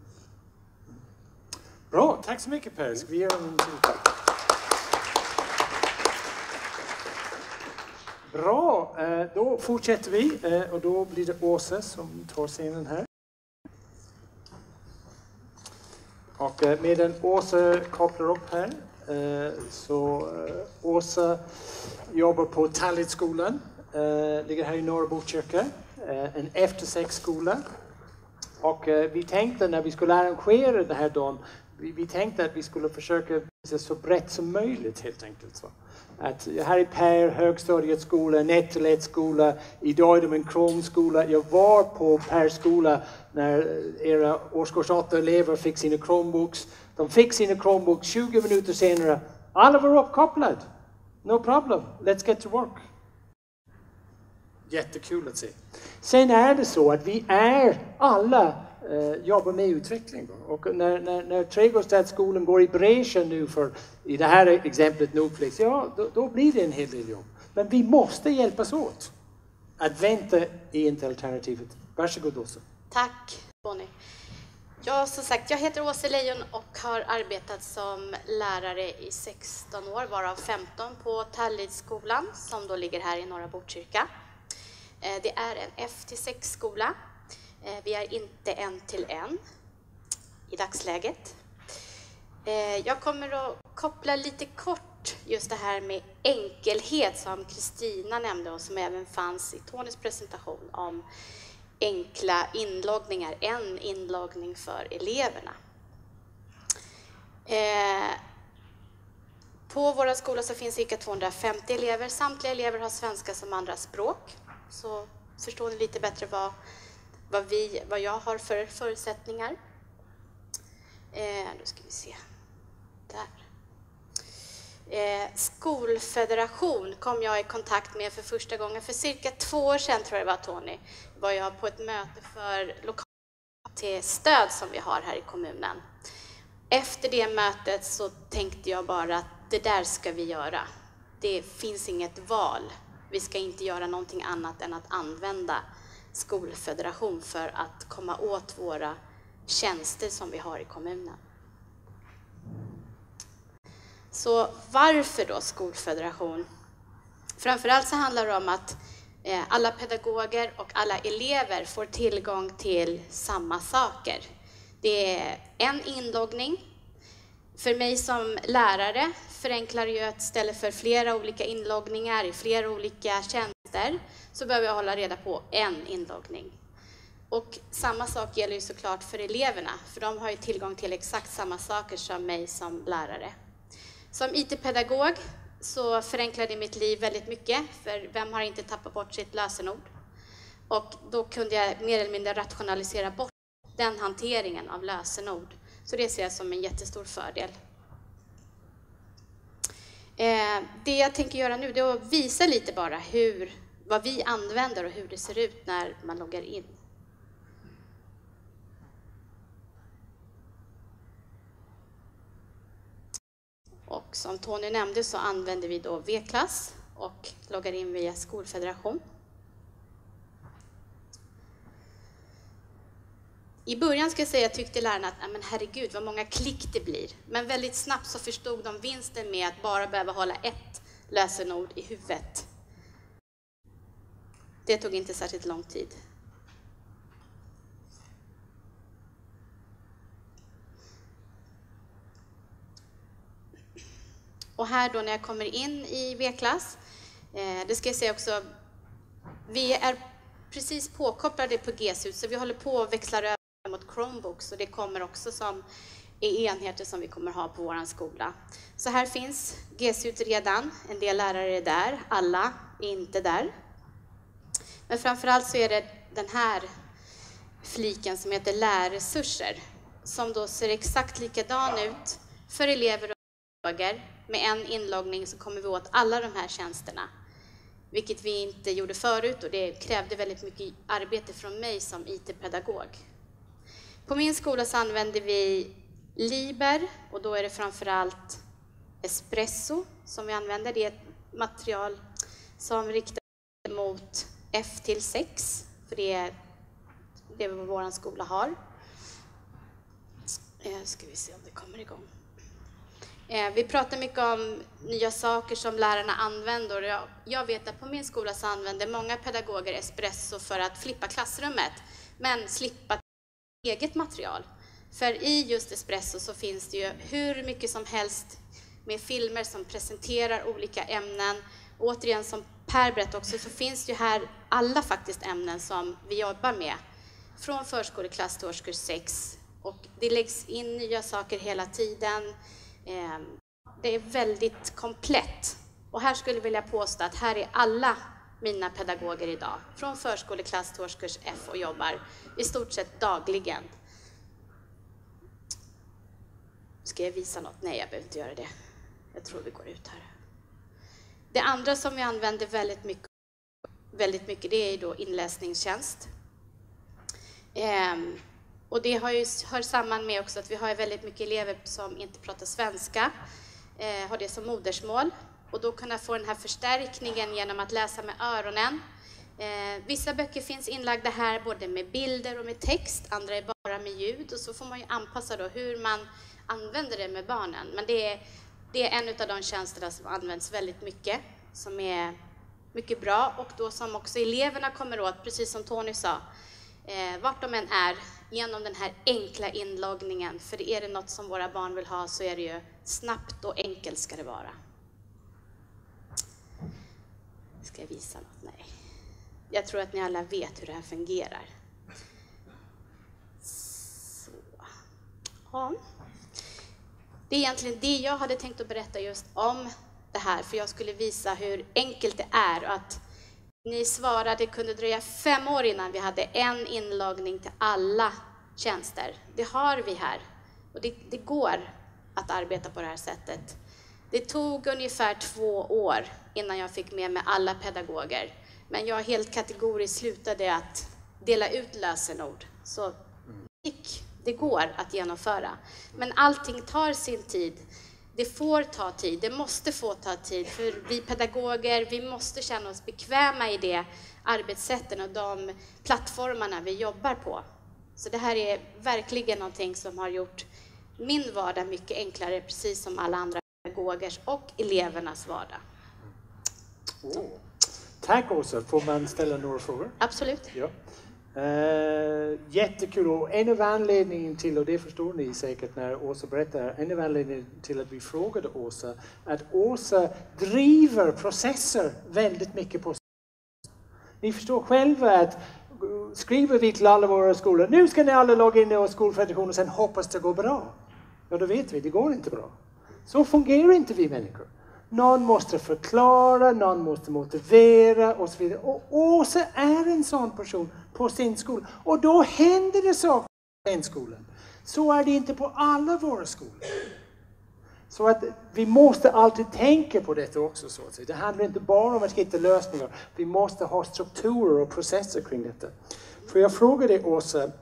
Bra, tack så mycket Per. Ska vi göra en till tack? Bra, då fortsätter vi och då blir det Åsa som tar scenen här. Och medan Åsa kopplar upp här, så Åsa jobbar på Tallidskolan, ligger här i Norra Botkyrka, en eftersexskola. Och vi tänkte när vi skulle arrangera det här dagen, vi, vi tänkte att vi skulle försöka visa så brett som möjligt helt enkelt. Så. Att här är Per, högstadiets skola, Nettelätts skola, idag är de en Chrome-skola. Jag var på Pers skola när era årskurs åtta-elever fick sina Chromebooks. De fick sina Chromebooks tjugo minuter senare. Alla var uppkopplade. No problem, let's get to work. Jättekul att se. Sen är det så att vi är alla eh, jobbar med utveckling. Och när, när, när Trädgårdsstadsskolan går i bräschen nu för, i det här exemplet Nordflex, ja då, då blir det en hel del jobb. Men vi måste hjälpas åt att vänta är inte alternativet. Varsågod Åsa. Tack Bonnie. Ja, som sagt, jag heter Åsa Lejon och har arbetat som lärare i sexton år, varav femton på Tallidskolan som då ligger här i Norra Botkyrka. Det är en F till sex-skola. Vi är inte en till en i dagsläget. Jag kommer att koppla lite kort just det här med enkelhet som Kristina nämnde och som även fanns i Tonys presentation om enkla inloggningar, en inloggning för eleverna. På våra skolor så finns cirka tvåhundrafemtio elever. Samtliga elever har svenska som andra språk. Så förstår ni lite bättre vad, vad, vi, vad jag har för förutsättningar. Eh, då ska vi se. Där. Eh, Skolfederation kom jag i kontakt med för första gången. För cirka två år sedan, tror jag det var Tony, var jag på ett möte för lokalt till stöd som vi har här i kommunen. Efter det mötet så tänkte jag bara att det där ska vi göra. Det finns inget val. Vi ska inte göra någonting annat än att använda Skolfederation för att komma åt våra tjänster som vi har i kommunen. Så varför då Skolfederation? Framförallt så handlar det om att alla pedagoger och alla elever får tillgång till samma saker. Det är en inloggning. För mig som lärare förenklar det ju att istället för flera olika inloggningar i flera olika tjänster så behöver jag hålla reda på en inloggning. Och samma sak gäller ju såklart för eleverna, för de har ju tillgång till exakt samma saker som mig som lärare. Som I T-pedagog så förenklar det mitt liv väldigt mycket, för vem har inte tappat bort sitt lösenord? Och då kunde jag mer eller mindre rationalisera bort den hanteringen av lösenord. Så det ser jag som en jättestor fördel. Eh, det jag tänker göra nu är att visa lite bara hur, vad vi använder och hur det ser ut när man loggar in. Och som Tony nämnde så använder vi då V-klass och loggar in via Skolfederation. I början ska jag säga, jag tyckte lärarna att men herregud vad många klick det blir. Men väldigt snabbt så förstod de vinsten med att bara behöva hålla ett lösenord i huvudet. Det tog inte särskilt lång tid. Och här då när jag kommer in i V-klass, eh, det ska jag säga också, vi är precis påkopplade på G S U, så vi håller på att växla över mot Chromebooks och det kommer också som är enheter som vi kommer ha på vår skola. Så här finns G S U redan, en del lärare är där, alla är inte där. Men framförallt så är det den här fliken som heter lärresurser som då ser exakt likadan ut för elever och pedagoger. Med en inloggning så kommer vi åt alla de här tjänsterna, vilket vi inte gjorde förut och det krävde väldigt mycket arbete från mig som I T-pedagog. På min skola så använder vi Liber och då är det framförallt Espresso som vi använder. Det är ett material som riktar sig mot F till sex, för det är det vår skola har. Eh, ska vi se om det kommer igång. Eh, vi pratar mycket om nya saker som lärarna använder. Jag, jag vet att på min skola så använder många pedagoger Espresso för att flippa klassrummet, men slippa eget material. För i just Espresso så finns det ju hur mycket som helst med filmer som presenterar olika ämnen. Och återigen, som Per berättade också, så finns det ju här alla faktiskt ämnen som vi jobbar med. Från förskoleklass till årskurs sex. Och det läggs in nya saker hela tiden. Det är väldigt komplett. Och här skulle jag vilja påstå att här är alla mina pedagoger idag. Från förskoleklass till årskurs F och jobbar i stort sett dagligen. Ska jag visa något? Nej, jag behöver inte göra det. Jag tror vi går ut här. Det andra som vi använder väldigt mycket, väldigt mycket det är då inläsningstjänst. Ehm, och det har ju, hör samman med också att vi har väldigt mycket elever som inte pratar svenska, eh, har det som modersmål. Och då kunna få den här förstärkningen genom att läsa med öronen. Eh, vissa böcker finns inlagda här både med bilder och med text, andra är bara med ljud. Och så får man ju anpassa då hur man använder det med barnen. Men det är, det är en av de tjänsterna som används väldigt mycket, som är mycket bra. Och då som också eleverna kommer åt, precis som Tony sa, eh, vart de än är, genom den här enkla inloggningen. För är det något som våra barn vill ha så är det ju snabbt och enkelt ska det vara. Ska jag visa något? Nej. Jag tror att ni alla vet hur det här fungerar. Så. Ja. Det är egentligen det jag hade tänkt att berätta just om det här. För jag skulle visa hur enkelt det är. Och att ni svarade att det kunde dröja fem år innan vi hade en inloggning till alla tjänster. Det har vi här. Och det, det går att arbeta på det här sättet. Det tog ungefär två år innan jag fick med mig alla pedagoger. Men jag helt kategoriskt slutade att dela ut lösenord. Så det går att genomföra. Men allting tar sin tid. Det får ta tid. Det måste få ta tid. För vi pedagoger, vi måste känna oss bekväma i det arbetssätten och de plattformarna vi jobbar på. Så det här är verkligen någonting som har gjort min vardag mycket enklare, precis som alla andra pedagogers och elevernas vardag. Oh. Tack Åsa. Får man ställa några frågor? Absolut. Ja. Uh, jättekul, och en av anledningen till, och det förstår ni säkert när Åsa berättar, en av anledningen till att vi frågade Åsa, att Åsa driver processer väldigt mycket på. Ni förstår själva att skriver vi till alla våra skolor, nu ska ni alla logga in i skolfederation och sen hoppas det går bra. Ja, då vet vi, det går inte bra. Så fungerar inte vi människor. Någon måste förklara, någon måste motivera och så vidare. Och Åsa är en sån person på sin skola. Och då händer det saker på den skolan. Så är det inte på alla våra skolor. Så att vi måste alltid tänka på detta också. Så att säga. Det handlar inte bara om att hitta lösningar. Vi måste ha strukturer och processer kring detta. För jag frågar dig Åsa, eh,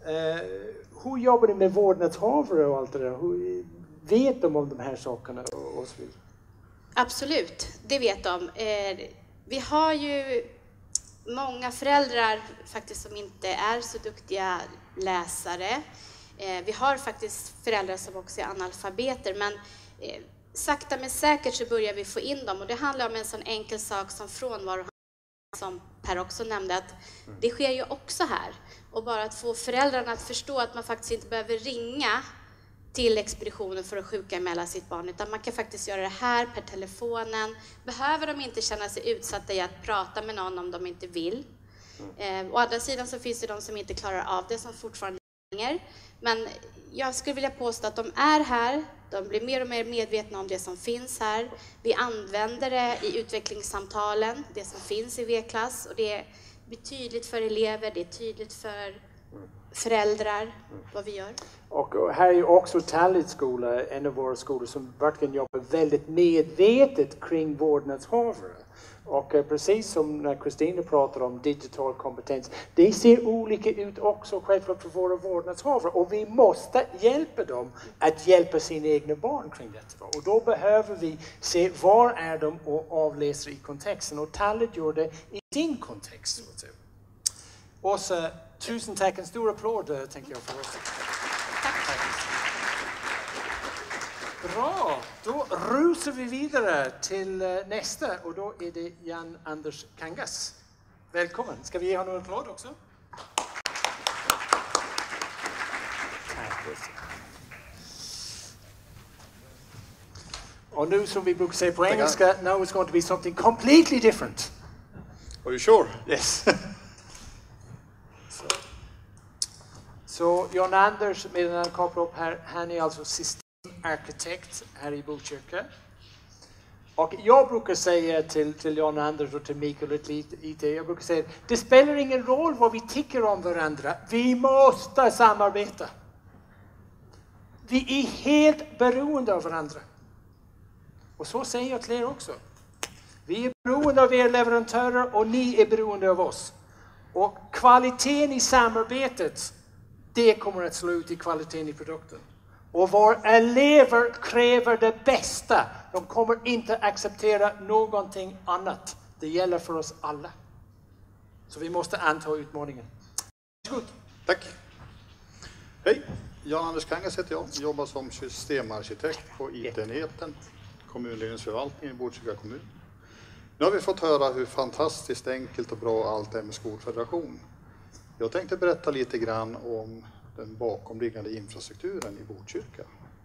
hur jobbar du med vårdnadshavare och allt det där? Hur, vet de om de här sakerna och, och så vidare? Absolut, det vet de. Eh, vi har ju många föräldrar faktiskt som inte är så duktiga läsare. Eh, vi har faktiskt föräldrar som också är analfabeter, men eh, sakta men säkert så börjar vi få in dem. Och det handlar om en sån enkel sak som frånvaro, som Per också nämnde, att det sker ju också här. Och bara att få föräldrarna att förstå att man faktiskt inte behöver ringa till expeditionen för att sjukanmäla sitt barn, utan man kan faktiskt göra det här per telefonen. Behöver de inte känna sig utsatta i att prata med någon om de inte vill. Eh, å andra sidan så finns det de som inte klarar av det, som fortfarande hänger. Men jag skulle vilja påstå att de är här, de blir mer och mer medvetna om det som finns här. Vi använder det i utvecklingssamtalen, det som finns i V-klass, och det är tydligt för elever, det är tydligt för föräldrar vad vi gör. Och här är också Tallit skola, en av våra skolor som verkligen jobbar väldigt medvetet kring vårdnadshavare. Och precis som när Kristina pratar om digital kompetens, det ser olika ut också självklart för våra vårdnadshavare. Och vi måste hjälpa dem att hjälpa sina egna barn kring detta. Och då behöver vi se var är de och avläsa i kontexten. Och Tallit gör det i sin kontext. Åsa, tusen tack, en stor applåd tänker jag för oss. Tack. Bra, då rusar vi vidare till nästa och då är det Jan Anders Kangas. Välkommen, ska vi ge honom en applåd också? Tack. Och nu som vi brukar säga på engelska, now it's going to be something completely different. Are you sure? Yes. Så Jan Anders, medan han kopplar upp här, han är alltså systemarkitekt här i Botkyrka. Och jag brukar säga till, till Jan Anders och till Mikael och till I T, jag brukar säga, det spelar ingen roll vad vi tycker om varandra, vi måste samarbeta. Vi är helt beroende av varandra. Och så säger jag till er också. Vi är beroende av er leverantörer och ni är beroende av oss. Och kvaliteten i samarbetet, det kommer att slå ut i kvaliteten i produkten. Och våra elever kräver det bästa. De kommer inte acceptera någonting annat. Det gäller för oss alla. Så vi måste anta utmaningen. Varsågod. Tack. Hej, Jan-Anders Kangas heter jag. Jobbar som systemarkitekt på I T-enheten, kommunledningsförvaltningen i Botkyrka kommun. Nu har vi fått höra hur fantastiskt enkelt och bra allt är med skolfederation. Jag tänkte berätta lite grann om den bakomliggande infrastrukturen i Botkyrka.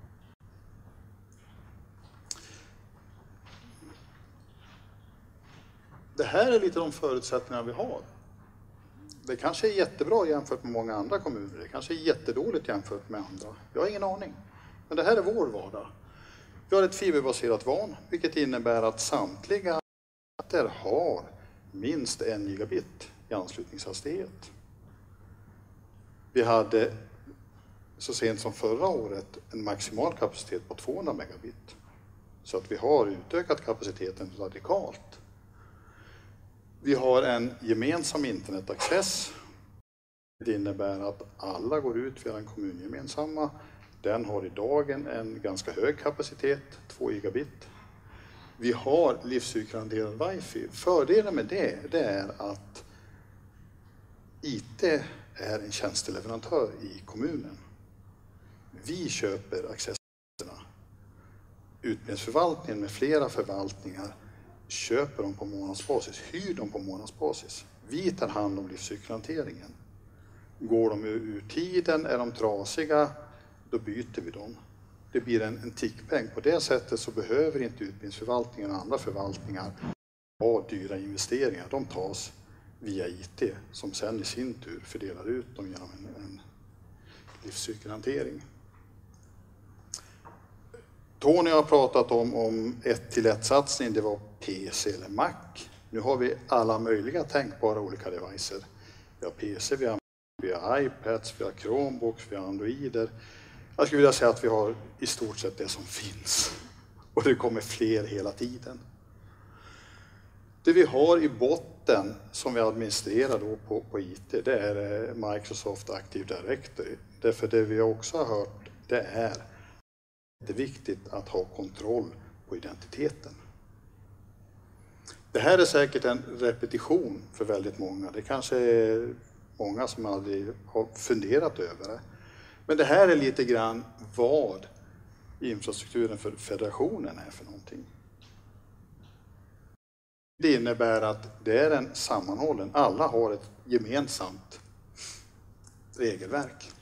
Det här är lite de förutsättningar vi har. Det kanske är jättebra jämfört med många andra kommuner. Det kanske är jättedåligt jämfört med andra. Jag har ingen aning. Men det här är vår vardag. Vi har ett fiberbaserat WAN, vilket innebär att samtliga har minst en gigabit i anslutningshastighet. Vi hade så sent som förra året en maximal kapacitet på tvåhundra megabit. Så att vi har utökat kapaciteten radikalt. Vi har en gemensam internetaccess. Det innebär att alla går ut via den kommungemensamma. Den har idag en, en ganska hög kapacitet, två gigabit. Vi har livscykelhanterad wifi. Fördelen med det, det är att I T är en tjänsteleverantör i kommunen. Vi köper accesserna. Utbildningsförvaltningen med flera förvaltningar köper dem på månadsbasis, hyr dem på månadsbasis. Vi tar hand om livscykelhanteringen. Går de ur tiden, är de trasiga, då byter vi dem. Det blir en, en tickpeng. På det sättet så behöver inte utbildningsförvaltningen och andra förvaltningar ha dyra investeringar. De tas via I T som sen i sin tur fördelar ut dem genom en, en livscykelhantering. Tony har pratat om, om ett till ett satsning, det var P C eller Mac. Nu har vi alla möjliga tänkbara olika devices. Vi har P C, vi har, vi har iPads, vi har Chromebooks, vi har Androider. Jag skulle vilja säga att vi har i stort sett det som finns. Och det kommer fler hela tiden. Det vi har i botten som vi administrerar då på, på I T, det är Microsoft Active Directory. Därför det vi också har hört, det är det är viktigt att ha kontroll på identiteten. Det här är säkert en repetition för väldigt många. Det kanske är många som aldrig har funderat över det. Men det här är lite grann vad infrastrukturen för federationen är för någonting. Det innebär att det är en sammanhållen, alla har ett gemensamt regelverk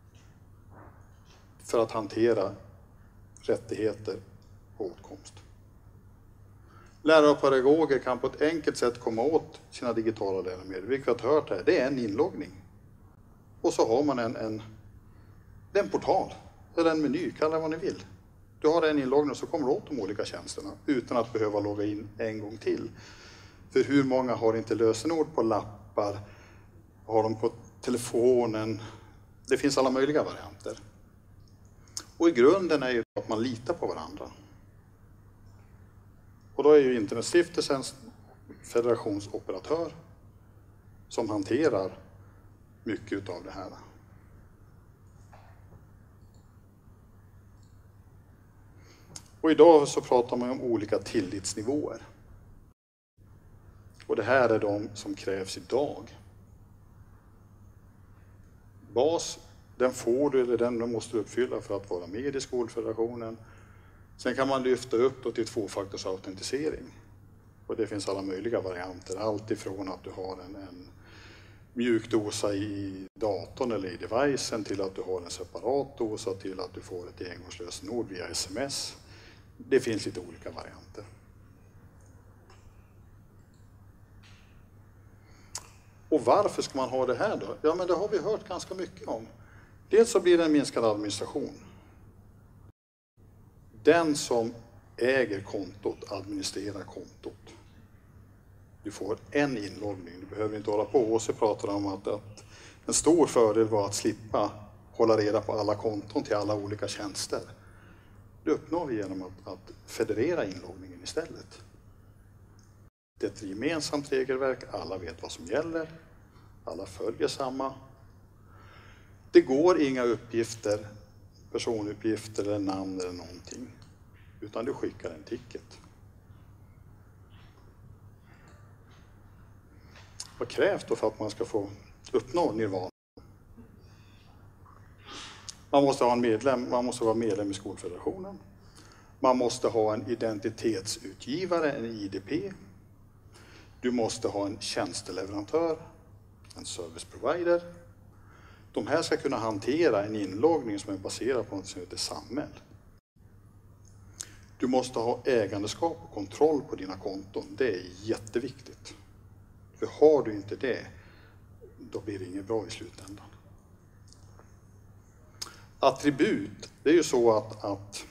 för att hantera rättigheter och åtkomst. Lärare och pedagoger kan på ett enkelt sätt komma åt sina digitala läromedel. Vilket vi har hört här, det är en inloggning. Och så har man en, en, det är en portal, eller en meny, kalla det vad ni vill. Du har en inloggning och så kommer du åt de olika tjänsterna utan att behöva logga in en gång till. För hur många har inte lösenord på lappar, har de på telefonen? Det finns alla möjliga varianter. Och i grunden är ju att man litar på varandra. Och då är ju Internetstiftelsens federationsoperatör som hanterar mycket av det här. Och idag så pratar man om olika tillitsnivåer. Och det här är de som krävs idag. Bas, den får du eller den måste du uppfylla för att vara med i skolfederationen. Sen kan man lyfta upp då till tvåfaktorsautentisering. Och det finns alla möjliga varianter. Allt ifrån att du har en, en mjukdosa i datorn eller i devicen till att du har en separat dosa till att du får ett engångslösenord via sms. Det finns lite olika varianter. Och varför ska man ha det här då? Ja, men det har vi hört ganska mycket om. Dels så blir det en minskad administration. Den som äger kontot administrerar kontot. Du får en inloggning, du behöver inte hålla på. Och så pratar om att, att en stor fördel var att slippa hålla reda på alla konton till alla olika tjänster. Det uppnår vi genom att, att federera inloggningen istället. Det är ett gemensamt regelverk, alla vet vad som gäller, alla följer samma. Det går inga uppgifter, personuppgifter eller namn eller någonting, utan du skickar en ticket. Vad krävs då för att man ska få uppnå nirvana? Man måste ha en medlem, man måste vara medlem i skolfederationen. Man måste ha en identitetsutgivare, en I D P. Du måste ha en tjänsteleverantör, en service provider. De här ska kunna hantera en inloggning som är baserad på något som heter SAML. Du måste ha ägandeskap och kontroll på dina konton. Det är jätteviktigt. För har du inte det, då blir det inget bra i slutändan. Attribut, det är ju så att, att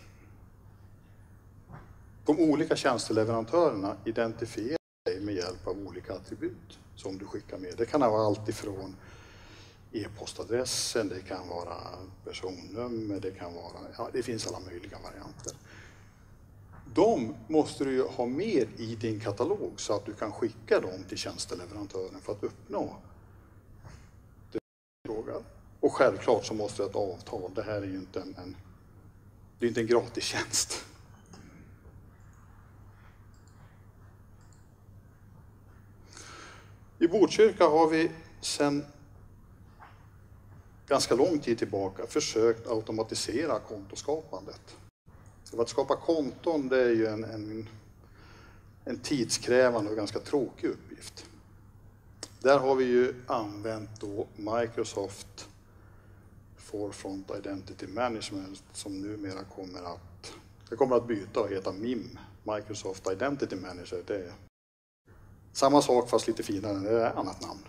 de olika tjänsteleverantörerna identifierar dig med hjälp av olika attribut som du skickar med. Det kan vara allt ifrån e-postadressen, det kan vara personnummer, det kan vara, ja, det finns alla möjliga varianter. De måste du ju ha med i din katalog så att du kan skicka dem till tjänsteleverantören för att uppnå det du frågar. Och självklart så måste du ha ett avtal. Det här är ju inte en, en, det är inte en gratis tjänst. I Botkyrka har vi sedan ganska lång tid tillbaka försökt automatisera kontoskapandet. Så att skapa konton, det är ju en, en, en tidskrävande och ganska tråkig uppgift. Där har vi ju använt då Microsoft Forefront Identity Management som numera kommer att, det kommer att byta och heta M I M, Microsoft Identity Manager. Det är samma sak fast lite finare, det är ett annat namn.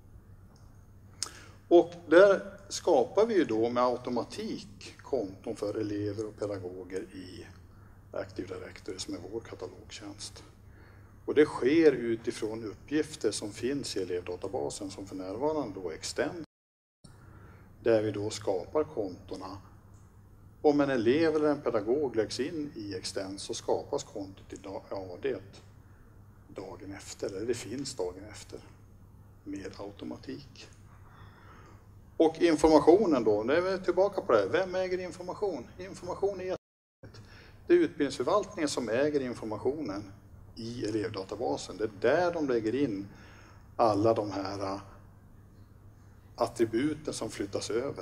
Och där skapar vi ju då med automatik konton för elever och pedagoger i Active Directory som är vår katalogtjänst. Och det sker utifrån uppgifter som finns i elevdatabasen som för närvarande då är Extend. Där vi då skapar kontona. Om en elev eller en pedagog läggs in i Extend så skapas kontot i A D dagen efter, eller det finns dagen efter med automatik. Och informationen då, nu är vi tillbaka på det. Vem äger information? Information är jätteviktigt. Det är utbildningsförvaltningen som äger informationen i elevdatabasen. Det är där de lägger in alla de här attributen som flyttas över.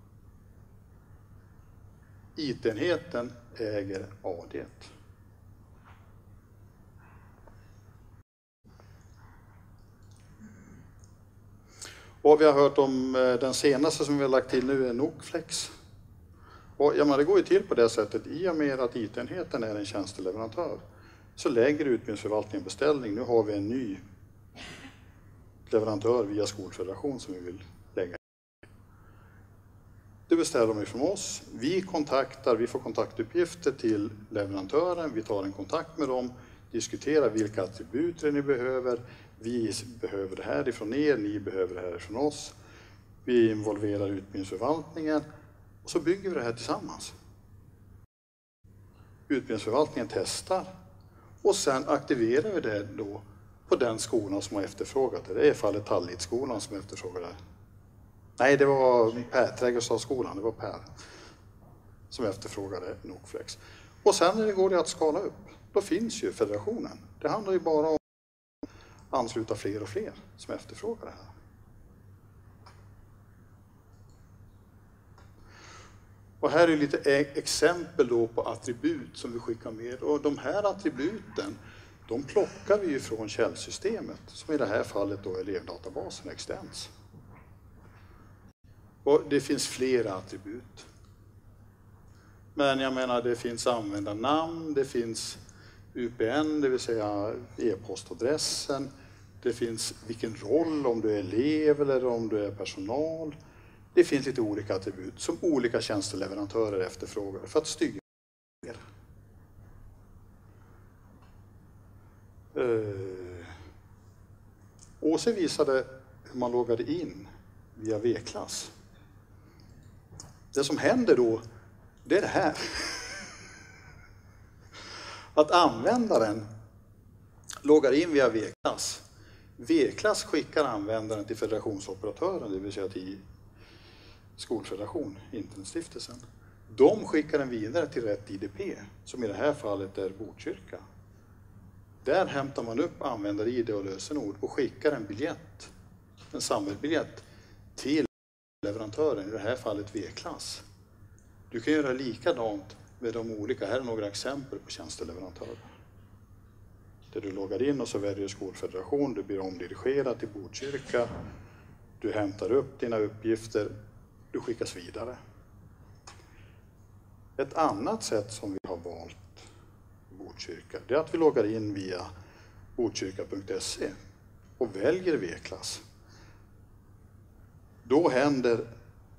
I T-enheten äger A D. Och vi har hört om den senaste som vi har lagt till nu är Nokflex. Och ja, men det går ju till på det sättet i och med att I T-enheten är en tjänsteleverantör. så lägger utbildningsförvaltningen beställning. Nu har vi en ny leverantör via Skolfederation som vi vill lägga. Det beställer de ifrån oss. Vi kontaktar, vi får kontaktuppgifter till leverantören. Vi tar en kontakt med dem, diskuterar vilka attributer ni behöver. Vi behöver det här ifrån er, ni behöver det här ifrån oss. Vi involverar utbildningsförvaltningen och så bygger vi det här tillsammans. Utbildningsförvaltningen testar och sen aktiverar vi det då på den skolan som har efterfrågat det. Det är i fallet Tallidskolan som efterfrågar det. Nej, det var Per, Trädgårdsstadsskolan, det var Per som efterfrågade Nokflex. Och sen när det går det att skala upp, då finns ju federationen. Det handlar ju bara om att ansluta fler och fler som efterfrågar det här. Och här är lite exempel då på attribut som vi skickar med. Och de här attributen, de plockar vi ju från källsystemet, som i det här fallet då är elevdatabasen Extens. Och det finns flera attribut. Men jag menar, det finns användarnamn, det finns U P N, det vill säga e-postadressen. Det finns vilken roll, om du är elev eller om du är personal. Det finns lite olika attribut som olika tjänsteleverantörer efterfrågar för att styra. Uh, Åse visade hur man loggade in via V-klass. Det som händer då, det är det här. Att användaren loggar in via V-klass. V-klass skickar användaren till federationsoperatören, det vill säga till Skolfederation, Internetstiftelsen. De skickar den vidare till rätt I D P, som i det här fallet är Botkyrka. Där hämtar man upp användar-I D och lösenord och skickar en biljett, en samhällsbiljett till leverantören, i det här fallet V-klass. Du kan göra likadant med de olika, här är några exempel på tjänsteleverantörer. Där du loggar in och så väljer Skolfederation, du blir omdirigerad till Botkyrka, du hämtar upp dina uppgifter, du skickas vidare. Ett annat sätt som vi har valt Botkyrka, det är att vi loggar in via botkyrka punkt se och väljer V-klass. Då händer...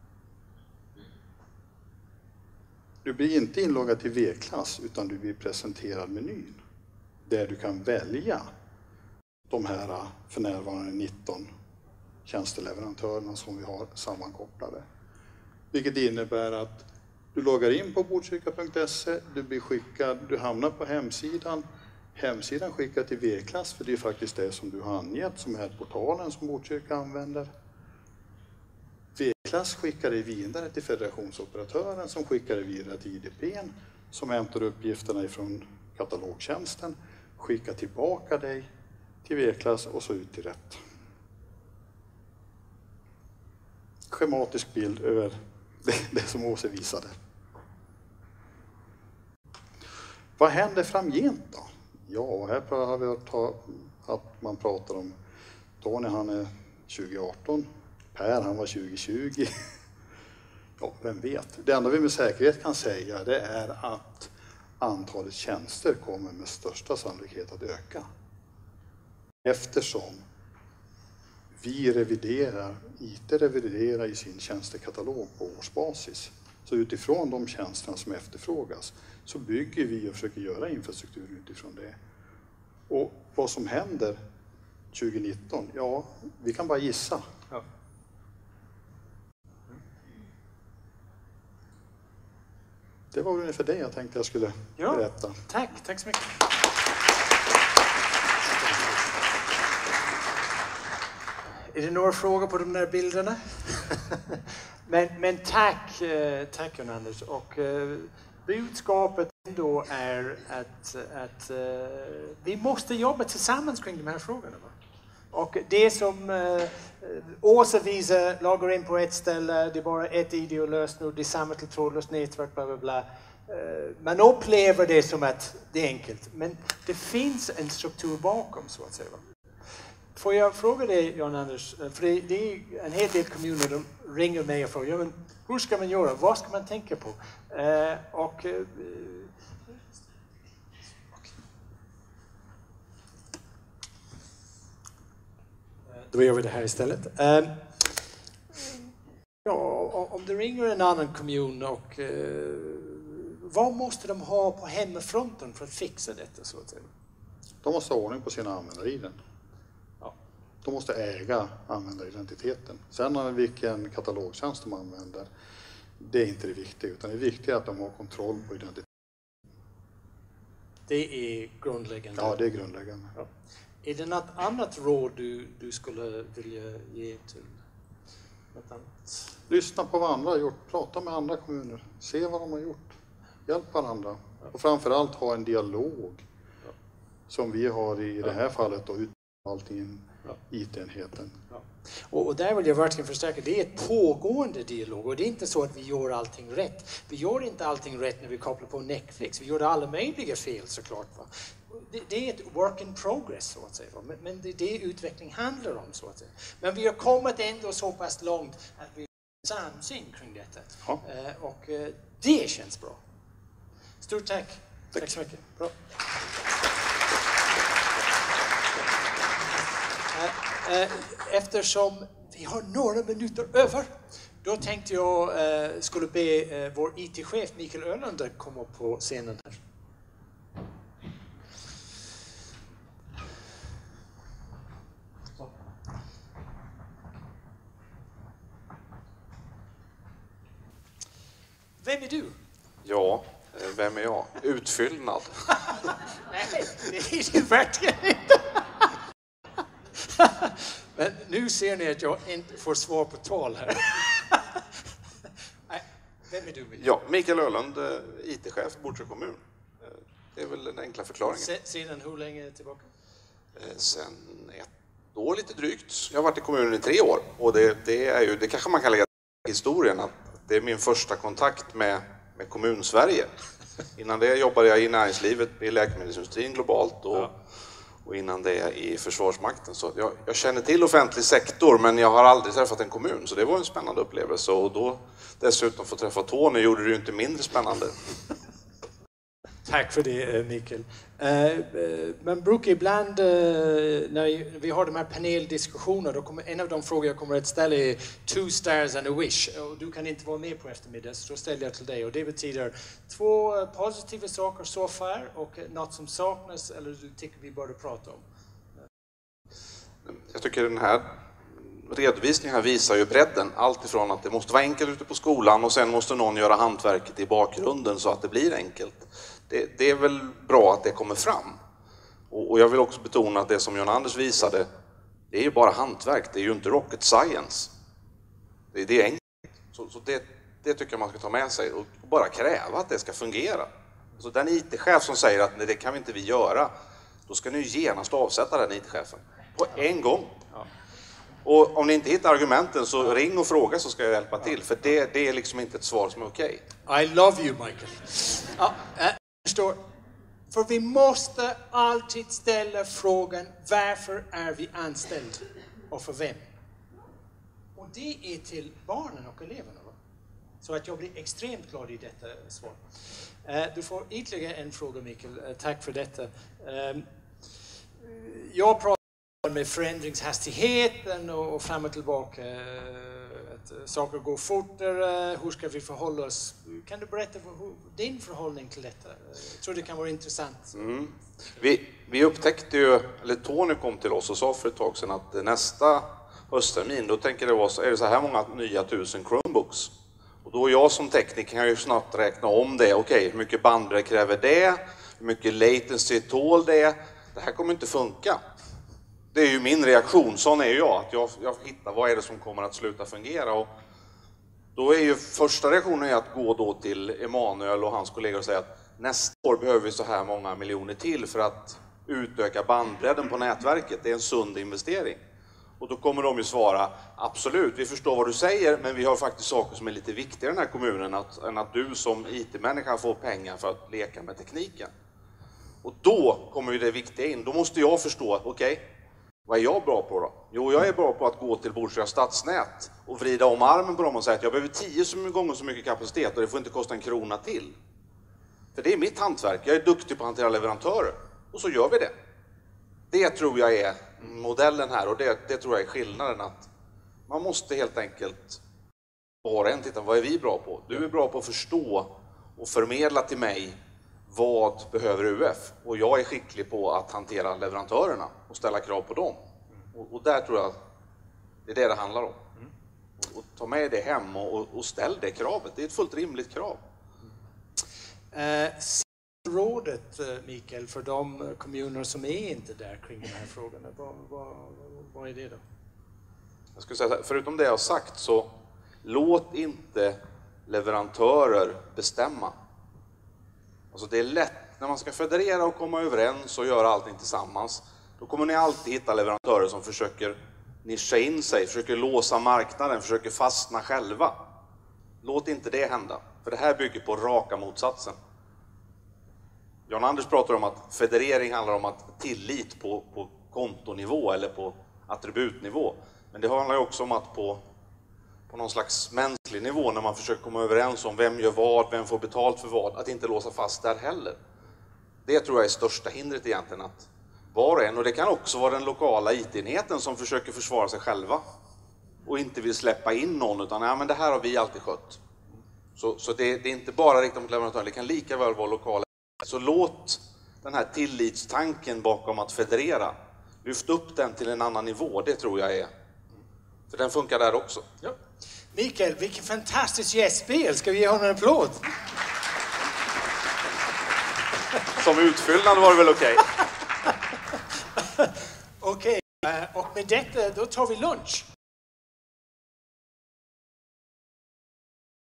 Du blir inte inloggad till V-klass utan du blir presenterad menyn där du kan välja de här för närvarande nitton tjänsteleverantörerna som vi har sammankopplade. Vilket innebär att du loggar in på botkyrka punkt se, du blir skickad, du hamnar på hemsidan. Hemsidan skickar till V-klass, för det är faktiskt det som du har angett som är portalen som Botkyrka använder. V-klass skickar det vidare till federationsoperatören som skickar det vidare till I D P:n som hämtar uppgifterna ifrån katalogtjänsten, skickar tillbaka dig till V-klass och så ut till rätt. Schematisk bild över det, det som Åse visade. Vad händer framgent då? Ja, här har vi hört att man pratar om Tony, han är tjugo arton, Per han var tjugo tjugo. Ja, vem vet. Det enda vi med säkerhet kan säga det är att antalet tjänster kommer med största sannolikhet att öka. Eftersom vi reviderar, I T reviderar i sin tjänstekatalog på årsbasis. Så utifrån de tjänsterna som efterfrågas så bygger vi och försöker göra infrastruktur utifrån det. Och vad som händer tjugo nitton, ja, vi kan bara gissa. Ja. Det var ungefär det jag tänkte jag skulle ja, berätta. Tack, tack så mycket. Är det några frågor på de där bilderna? men, men tack, tack Jan Anders. Och uh, budskapet då är att, att uh, vi måste jobba tillsammans kring de här frågorna. Va? Och det som uh, Åsa visar, loggar in på ett ställe, det är bara ett I D och lösenord, det är samma till trådlöst nätverk, bla bla bla. Uh, man upplever det som att det är enkelt, men det finns en struktur bakom så att säga. Va? Får jag fråga dig, Jan Anders, för det, det är en hel del kommuner som ringer mig och frågar, ja, men hur ska man göra, vad ska man tänka på? Uh, och uh, Då gör vi det här istället. Um, ja, om det ringer en annan kommun och uh, vad måste de ha på hemmafronten för att fixa detta så att säga? De måste ha ordning på sina användare. Ja. De måste äga användaridentiteten. Sen vilken katalogtjänst de använder, det är inte det viktiga, utan det viktiga är att de har kontroll på identiteten. Det är grundläggande. Ja, det är grundläggande. Ja. Är det något annat råd du, du skulle vilja ge till något annat? Lyssna på vad andra har gjort, prata med andra kommuner, se vad de har gjort, hjälp varandra. Ja. Och framförallt ha en dialog, ja. Som vi har i det här fallet då, ut allting ja. I T-enheten. Ja. Och, och där vill jag verkligen förstärka, det är ett pågående dialog och det är inte så att vi gör allting rätt. Vi gör inte allting rätt när vi kopplar på Netflix, vi gör alla möjliga fel såklart. Va? Det, det är ett work in progress så att säga, men, men det är det utveckling handlar om så att säga. Men vi har kommit ändå så pass långt att vi har samsyn kring detta. Ja. Uh, och uh, det känns bra. Stort tack. Tack, tack så mycket. Bra. Eftersom vi har några minuter över, då tänkte jag eh, skulle be eh, vår I T-chef Mikael Ölander komma upp på scenen här. Så. Vem är du? Ja, vem är jag? Utfyllnad. Nej, det är det verkligen inte. Men nu ser ni att jag inte får svar på tal här. Nej, vem är du? Mikael? Ja, Mikael Öland, I T-chef, Botkyrka kommun. Det är väl den enkla förklaringen. Sedan hur länge tillbaka? Sen ett år lite drygt. Jag har varit i kommunen i tre år. Och det, det är ju, det kanske man kan lägga till historien, att det är min första kontakt med, med kommun-Sverige. Innan det jobbade jag i näringslivet, i läkemedelsindustrin globalt. Och, ja. Och innan det i Försvarsmakten. Så jag, jag känner till offentlig sektor, men jag har aldrig träffat en kommun. Så det var en spännande upplevelse. Och då dessutom få träffa Tony gjorde det ju inte mindre spännande. Tack för det, Mikael. Men Brooke, ibland när vi har de här paneldiskussionerna, då kommer en av de frågor jag kommer att ställa är two stars and a wish. Och du kan inte vara med på eftermiddag, så då ställer jag till dig. Och det betyder två positiva saker så far och något som saknas eller du tycker vi borde prata om. Jag tycker den här redovisningen här visar ju bredden. Allt ifrån att det måste vara enkelt ute på skolan och sen måste någon göra hantverket i bakgrunden så att det blir enkelt. Det, det är väl bra att det kommer fram. Och, och jag vill också betona att det som John Anders visade, det är ju bara hantverk, det är ju inte rocket science. Det, det är enkelt. Så, så det, det tycker jag man ska ta med sig och, och bara kräva att det ska fungera. Så den I T-chef som säger att nej, det kan vi inte vi göra, då ska ni ju genast avsätta den I T-chefen. På en gång. Ja. Och om ni inte hittar argumenten så ring och fråga så ska jag hjälpa till. För det, det är liksom inte ett svar som är okej. Okay. I love you, Michael. Ja, jag förstår. För vi måste alltid ställa frågan, varför är vi anställd och för vem? Och det är till barnen och eleverna. Va? Så att jag blir extremt glad i detta svar. Du får ytterligare en fråga, Mikael. Tack för detta. Jag pratar med förändringshastigheten och fram och tillbaka. Att saker går fortare. Hur ska vi förhålla oss? Kan du berätta hur, din förhållning till detta? Jag tror det kan vara intressant. Mm. Vi, vi upptäckte ju, eller Tony kom till oss och sa för ett tag sedan att nästa hösttermin, då tänker det vara så, är det så här många nya tusen Chromebooks. Och då jag som tekniker kan ju snabbt räkna om det. Okej, okay, hur mycket bandbredd kräver det? Hur mycket latency tål det? Det här kommer inte funka. Det är ju min reaktion, sån är ju jag, att jag, jag hittar vad är det som kommer att sluta fungera. Och då är ju första reaktionen att gå då till Emanuel och hans kollegor och säga att nästa år behöver vi så här många miljoner till för att utöka bandbredden på nätverket. Det är en sund investering. Och då kommer de ju svara, absolut, vi förstår vad du säger, men vi har faktiskt saker som är lite viktigare i den här kommunen att, än att du som I T-människa får pengar för att leka med tekniken. Och då kommer ju det viktiga in. Då måste jag förstå att, okej, okay, vad är jag bra på då? Jo, jag är bra på att gå till Botkyrka stadsnät och vrida om armen på dem och säga att jag behöver tio gånger så mycket kapacitet och det får inte kosta en krona till. För det är mitt hantverk. Jag är duktig på att hantera leverantörer. Och så gör vi det. det tror jag är modellen här, och det, det tror jag är skillnaden, att man måste helt enkelt bara en titta, vad är vi bra på? Du är bra på att förstå och förmedla till mig vad behöver U F, och jag är skicklig på att hantera leverantörerna och ställa krav på dem. Och, och där tror jag det är det det handlar om. Mm. Och, och ta med det hem och, och ställ det kravet. Det är ett fullt rimligt krav. Eh, rådet, Mikael, för de kommuner som är inte där kring de här frågorna, vad, vad, vad är det då? Jag skulle säga, förutom det jag har sagt, så låt inte leverantörer bestämma. Alltså det är lätt, när man ska federera och komma överens och göra allting tillsammans, då kommer ni alltid hitta leverantörer som försöker nischa in sig, försöker låsa marknaden, försöker fastna själva. Låt inte det hända, för det här bygger på raka motsatsen. Jan Anders pratar om att federering handlar om att tillit på, på kontonivå eller på attributnivå. Men det handlar ju också om att på, på någon slags mänsklig nivå, när man försöker komma överens om vem gör vad, vem får betalt för vad, att inte låsa fast där heller. Det tror jag är största hindret egentligen, att var och en, och det kan också vara den lokala I T-enheten som försöker försvara sig själva och inte vill släppa in någon, utan ja, men det här har vi alltid skött. Så, så det, det är inte bara riktat mot leverantören, det kan lika väl vara lokala. Så låt den här tillitstanken bakom att federera, lyft upp den till en annan nivå, det tror jag är. För den funkar där också. Ja. Mikael, vilket fantastiskt gästspel! Ska vi ge honom en applåd? Som utfyllnad var det väl okej? Okej, okay. Och med detta då tar vi lunch.